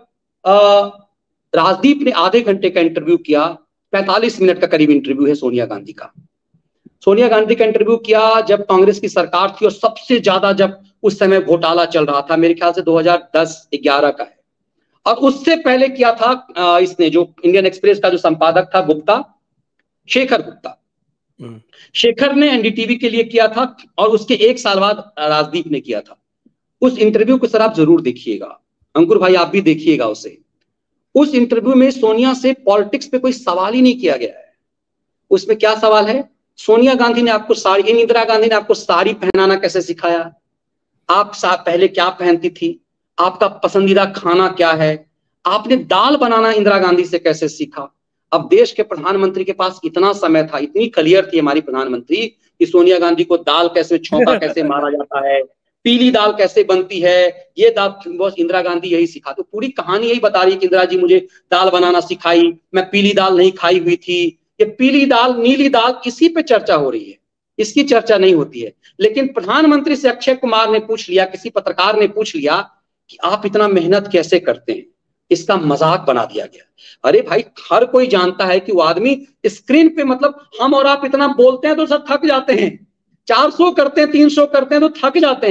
S1: राजदीप ने आधे घंटे का इंटरव्यू किया, 45 मिनट का करीब इंटरव्यू है सोनिया गांधी का। सोनिया गांधी का इंटरव्यू किया जब कांग्रेस की सरकार थी, और सबसे ज्यादा जब उस समय घोटाला चल रहा था, मेरे ख्याल से 2010-11 का है। और उससे पहले किया था इसने, जो इंडियन एक्सप्रेस का जो संपादक था गुप्ता, शेखर गुप्ता, शेखर ने एनडीटीवी के लिए किया था, और उसके 1 साल बाद राजदीप ने किया था। उस इंटरव्यू को सर आप जरूर देखिएगा, अंकुर भाई आप भी देखिएगा उसे। उस इंटरव्यू में सोनिया से पॉलिटिक्स पे कोई सवाल ही नहीं किया गया है। उसमें क्या सवाल है, सोनिया गांधी ने आपको साड़ी, इंदिरा गांधी ने आपको साड़ी पहनाना कैसे सिखाया, आप पहले क्या पहनती थी, आपका पसंदीदा खाना क्या है, आपने दाल बनाना इंदिरा गांधी से कैसे सीखा। अब देश के प्रधानमंत्री के पास इतना समय था, इतनी क्लियर थी हमारी प्रधानमंत्री कि सोनिया गांधी को दाल कैसे, छौंका कैसे मारा जाता है, पीली दाल कैसे बनती है, ये दाल बस इंदिरा गांधी यही सिखा। तो पूरी कहानी यही बता रही है कि इंदिरा जी मुझे दाल बनाना सिखाई, मैं पीली दाल नहीं खाई हुई थी। ये पीली दाल, नीली दाल, इसी पे चर्चा हो रही है, इसकी चर्चा नहीं होती है। लेकिन प्रधानमंत्री से अक्षय कुमार ने पूछ लिया, किसी पत्रकार ने पूछ लिया कि आप इतना मेहनत कैसे करते हैं, इसका मजाक बना दिया गया। अरे भाई, हर कोई जानता है कि वो आदमी स्क्रीन पे, मतलब हम और आप इतना बोलते हैं तो सब थक जाते हैं, 400 करते हैं, 300 करते हैं तो थक जाते हैं।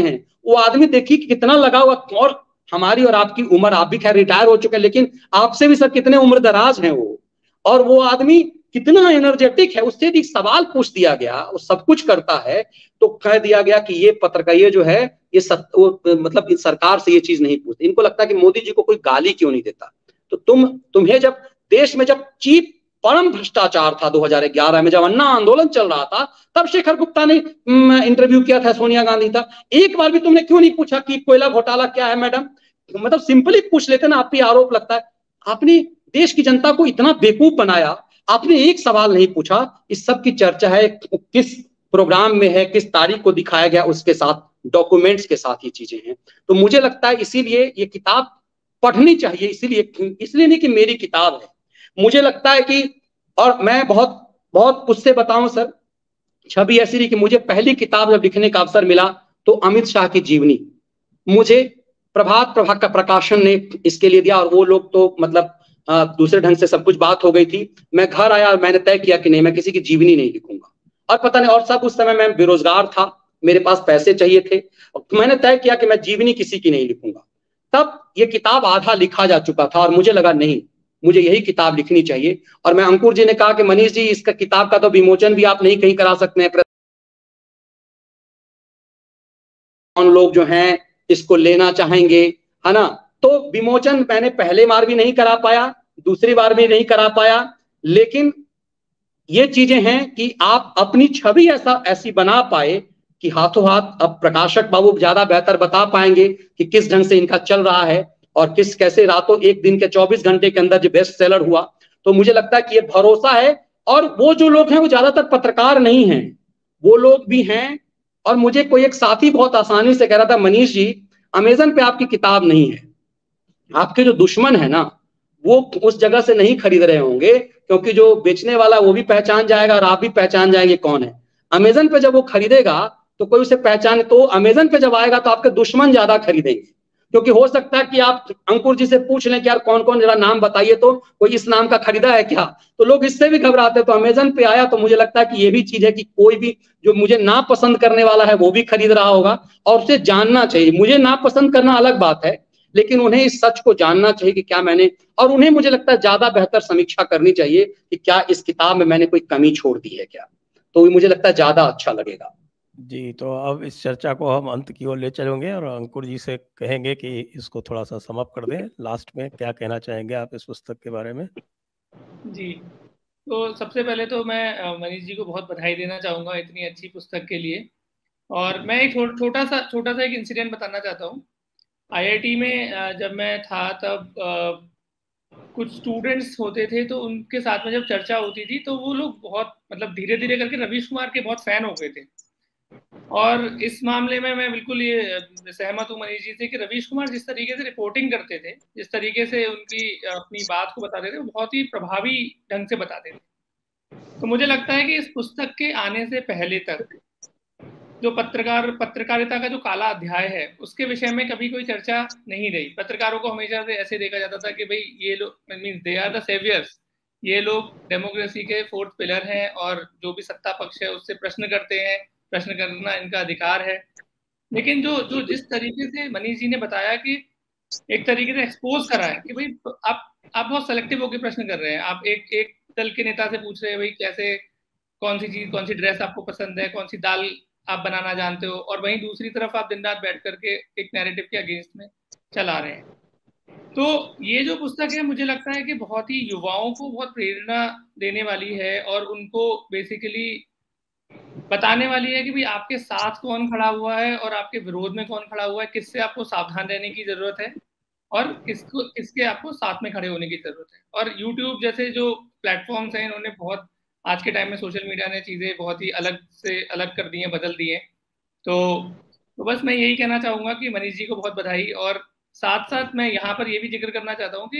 S1: वो आदमी देखिए कि कितना लगा हुआ, और हमारी और आपकी उम्र, आप भी खैर रिटायर हो चुके हैं, लेकिन आपसे भी सर कितने उम्र दराज हैं वो, और वो आदमी कितना एनर्जेटिक है। उससे भी सवाल पूछ दिया गया, वो सब कुछ करता है, तो कह दिया गया कि ये पत्रकार जो है ये मतलब इस सरकार से ये चीज नहीं पूछते। इनको लगता है कि मोदी जी को कोई गाली क्यों नहीं देता। तो तुम्हें जब देश में जब चीप परम भ्रष्टाचार था 2011 में, जब अन्ना आंदोलन चल रहा था, तब शेखर गुप्ता ने इंटरव्यू किया था, सोनिया गांधी था, एक बार भी तुमने क्यों नहीं पूछा कि कोयला घोटाला क्या है मैडम? मतलब सिंपली पूछ लेते ना, आप पे आरोप लगता है। आपने देश की जनता को इतना बेवकूफ बनाया, आपने एक सवाल नहीं पूछा। इस सब की चर्चा है किस प्रोग्राम में है, किस तारीख को दिखाया गया, उसके साथ डॉक्यूमेंट्स के साथ ये चीजें हैं। तो मुझे लगता है इसीलिए ये किताब पढ़नी चाहिए, इसलिए नहीं कि मेरी किताब है, मुझे लगता है कि, और मैं बहुत बहुत उससे बताऊं सर, छवि ऐसी रही कि मुझे पहली किताब जब लिखने का अवसर मिला तो अमित शाह की जीवनी मुझे प्रभात प्रभाग का प्रकाशन ने इसके लिए दिया, और वो लोग तो मतलब दूसरे ढंग से सब कुछ बात हो गई थी। मैं घर आया और मैंने तय किया कि नहीं, मैं किसी की जीवनी नहीं लिखूंगा, और पता नहीं, और सब उस समय मैं बेरोजगार था, मेरे पास पैसे चाहिए थे, तो मैंने तय किया कि मैं जीवनी किसी की नहीं लिखूंगा। तब ये किताब आधा लिखा जा चुका था और मुझे लगा नहीं, मुझे यही किताब लिखनी चाहिए। और मैं, अंकुर जी ने कहा कि मनीष जी इसका किताब का तो विमोचन भी आप नहीं कहीं करा सकते हैं, कौन लोग जो हैं इसको लेना चाहेंगे, है ना? तो विमोचन मैंने पहले बार भी नहीं करा पाया, दूसरी बार भी नहीं करा पाया, लेकिन ये चीजें हैं कि आप अपनी छवि ऐसी बना पाए कि हाथों हाथ अब प्रकाशक बाबू ज्यादा बेहतर बता पाएंगे कि किस ढंग से इनका चल रहा है, और किस कैसे रातों एक दिन के 24 घंटे के अंदर जो बेस्ट सेलर हुआ। तो मुझे लगता है कि ये भरोसा है, और वो जो लोग हैं वो ज्यादातर पत्रकार नहीं हैं, वो लोग भी हैं। और मुझे कोई एक साथी बहुत आसानी से कह रहा था, मनीष जी अमेजन पे आपकी किताब नहीं है, आपके जो दुश्मन है ना वो उस जगह से नहीं खरीद रहे होंगे, क्योंकि जो बेचने वाला वो भी पहचान जाएगा और आप भी पहचान जाएंगे कौन है। अमेजन पे जब वो खरीदेगा तो कोई उसे पहचान, तो अमेजन पे जब आएगा तो आपके दुश्मन ज्यादा खरीदेंगे, क्योंकि हो सकता है कि आप अंकुर जी से पूछ लें कि यार कौन कौन, जरा नाम बताइए तो, कोई इस नाम का खरीदा है क्या, तो लोग इससे भी घबराते। तो अमेजन पे आया तो मुझे लगता है कि ये भी चीज है कि कोई भी जो मुझे ना पसंद करने वाला है वो भी खरीद रहा होगा, और उसे जानना चाहिए। मुझे ना पसंद करना अलग बात है, लेकिन उन्हें इस सच को जानना चाहिए कि क्या मैंने, और उन्हें मुझे लगता है ज्यादा बेहतर समीक्षा करनी चाहिए कि क्या इस किताब में मैंने कोई कमी छोड़ दी है क्या, तो मुझे लगता है ज्यादा अच्छा लगेगा।
S2: जी, तो अब इस चर्चा को हम अंत की ओर ले चलेंगे और अंकुर जी से कहेंगे कि इसको थोड़ा सा समाप्त कर दें। लास्ट में क्या कहना चाहेंगे आप इस पुस्तक के बारे में?
S3: जी, तो सबसे पहले तो मैं मनीष जी को बहुत बधाई देना चाहूँगा इतनी अच्छी पुस्तक के लिए। और मैं एक छोटा सा एक इंसिडेंट बताना चाहता हूँ। आईआईटी में जब मैं था तब कुछ स्टूडेंट्स होते थे, तो उनके साथ में जब चर्चा होती थी तो वो लोग बहुत मतलब धीरे धीरे करके रवीश कुमार के बहुत फैन हो गए थे। और इस मामले में मैं बिल्कुल ये सहमत हूँ मनीष जी से कि रवीश कुमार जिस तरीके से रिपोर्टिंग करते थे, जिस तरीके से उनकी अपनी बात को बताते थे, वो बहुत ही प्रभावी ढंग से बताते थे। तो मुझे लगता है कि इस पुस्तक के आने से पहले तक जो पत्रकारिता का जो काला अध्याय है उसके विषय में कभी कोई चर्चा नहीं रही। पत्रकारों को हमेशा से ऐसे देखा जाता था कि भाई ये लोग means they are the saviours, ये लोग डेमोक्रेसी के फोर्थ पिलर हैं और जो भी सत्ता पक्ष है उससे प्रश्न करते हैं, प्रश्न करना इनका अधिकार है। लेकिन जो जो जिस तरीके से मनीष जी ने बताया कि एक तरीके से एक्सपोज करा है कि भाई आप बहुत सेलेक्टिव होकर प्रश्न कर रहे हैं। आप एक दल के नेता से पूछ रहे हैं भाई कैसे, कौन सी चीज, कौन सी ड्रेस आपको पसंद है, कौन सी दाल आप बनाना जानते हो, और वहीं दूसरी तरफ आप दिन रात बैठ करके एक नैरेटिव के अगेंस्ट में चला रहे हैं। तो ये जो पुस्तक है मुझे लगता है कि बहुत ही युवाओं को बहुत प्रेरणा देने वाली है और उनको बेसिकली बताने वाली है कि भाई आपके साथ कौन खड़ा हुआ है और आपके विरोध में कौन खड़ा हुआ है, किससे आपको सावधान रहने की जरूरत है और किसके आपको साथ में खड़े होने की जरूरत है। और यूट्यूब जैसे जो प्लेटफॉर्म्स हैं इन्होंने बहुत, आज के टाइम में सोशल मीडिया ने चीज़ें बहुत ही अलग से अलग कर दी हैं, बदल दी हैं। तो बस मैं यही कहना चाहूँगा कि मनीष जी को बहुत बधाई। और साथ साथ मैं यहाँ पर ये भी जिक्र करना चाहता हूँ कि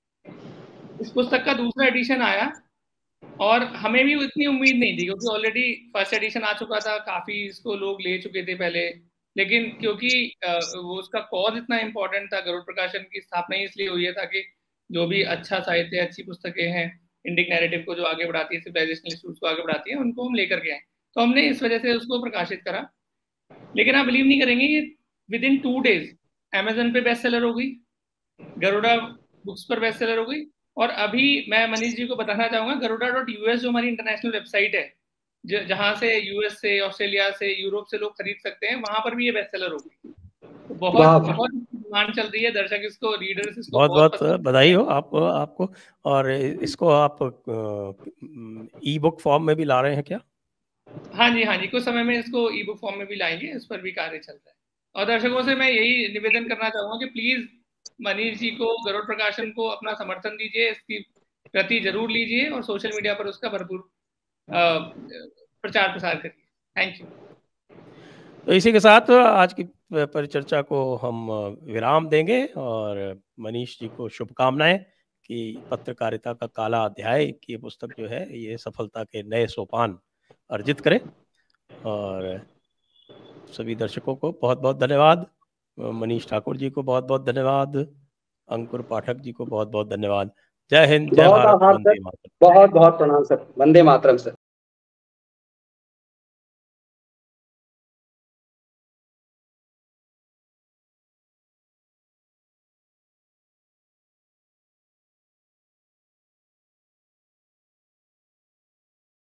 S3: इस पुस्तक का दूसरा एडिशन आया और हमें भी इतनी उम्मीद नहीं थी क्योंकि ऑलरेडी फर्स्ट एडिशन आ चुका था, काफ़ी इसको लोग ले चुके थे पहले। लेकिन क्योंकि वो उसका कॉज इतना इम्पोर्टेंट था, गरुड़ प्रकाशन की स्थापना ही इसलिए हुई है ताकि जो भी अच्छा साहित्य, अच्छी पुस्तकें हैं, इंडिक नैरेटिव को जो आगे बढ़ाती है, सिविलाइजेशनल इश्यूज को आगे बढ़ाती है, उनको हम लेकर के आए। तो हमने इस वजह से उसको प्रकाशित करा। लेकिन आप बिलीव नहीं करेंगे, विद इन 2 days Amazon पे बेस्ट सेलर हो गई, गरुड़ा बुक्स पर बेस्ट सेलर हो गई, और अभी मैं मनीष जी को बताना चाहूंगा garuda.us जो हमारी इंटरनेशनल वेबसाइट है, जहां से यूएस से, ऑस्ट्रेलिया से, यूरोप से लोग खरीद सकते हैं, वहां पर भी ये बेस्ट सेलर हो गई। तो बहुत डिमांड चल रही है, दर्शक इसको, रीडर्स इसको
S2: बहुत बधाई हो आपको। और इसको आप ई बुक फॉर्म में भी ला रहे हैं क्या?
S3: हाँ जी, कुछ समय में इसको ई बुक फॉर्म में भी लाएंगे, इस पर भी कार्य चल रहा है। और दर्शकों से मैं यही निवेदन करना चाहूंगा कि प्लीज मनीष जी को, गरुड़ प्रकाशन को अपना समर्थन दीजिए, इसकी प्रति जरूर लीजिए और सोशल मीडिया पर उसका भरपूर प्रचार प्रसार करिए। Thank you.
S2: तो इसी के साथ आज की परिचर्चा को हम विराम देंगे और मनीष जी को शुभकामनाएं कि पत्रकारिता का काला अध्याय की पुस्तक जो है ये सफलता के नए सोपान अर्जित करे। और सभी दर्शकों को बहुत बहुत धन्यवाद, मनीष ठाकुर जी को बहुत बहुत धन्यवाद, अंकुर पाठक जी को बहुत बहुत धन्यवाद। जय हिंद, जय भारत, वंदे मातरम।
S1: बहुत बहुत प्रणाम सर, वंदे मातरम सर।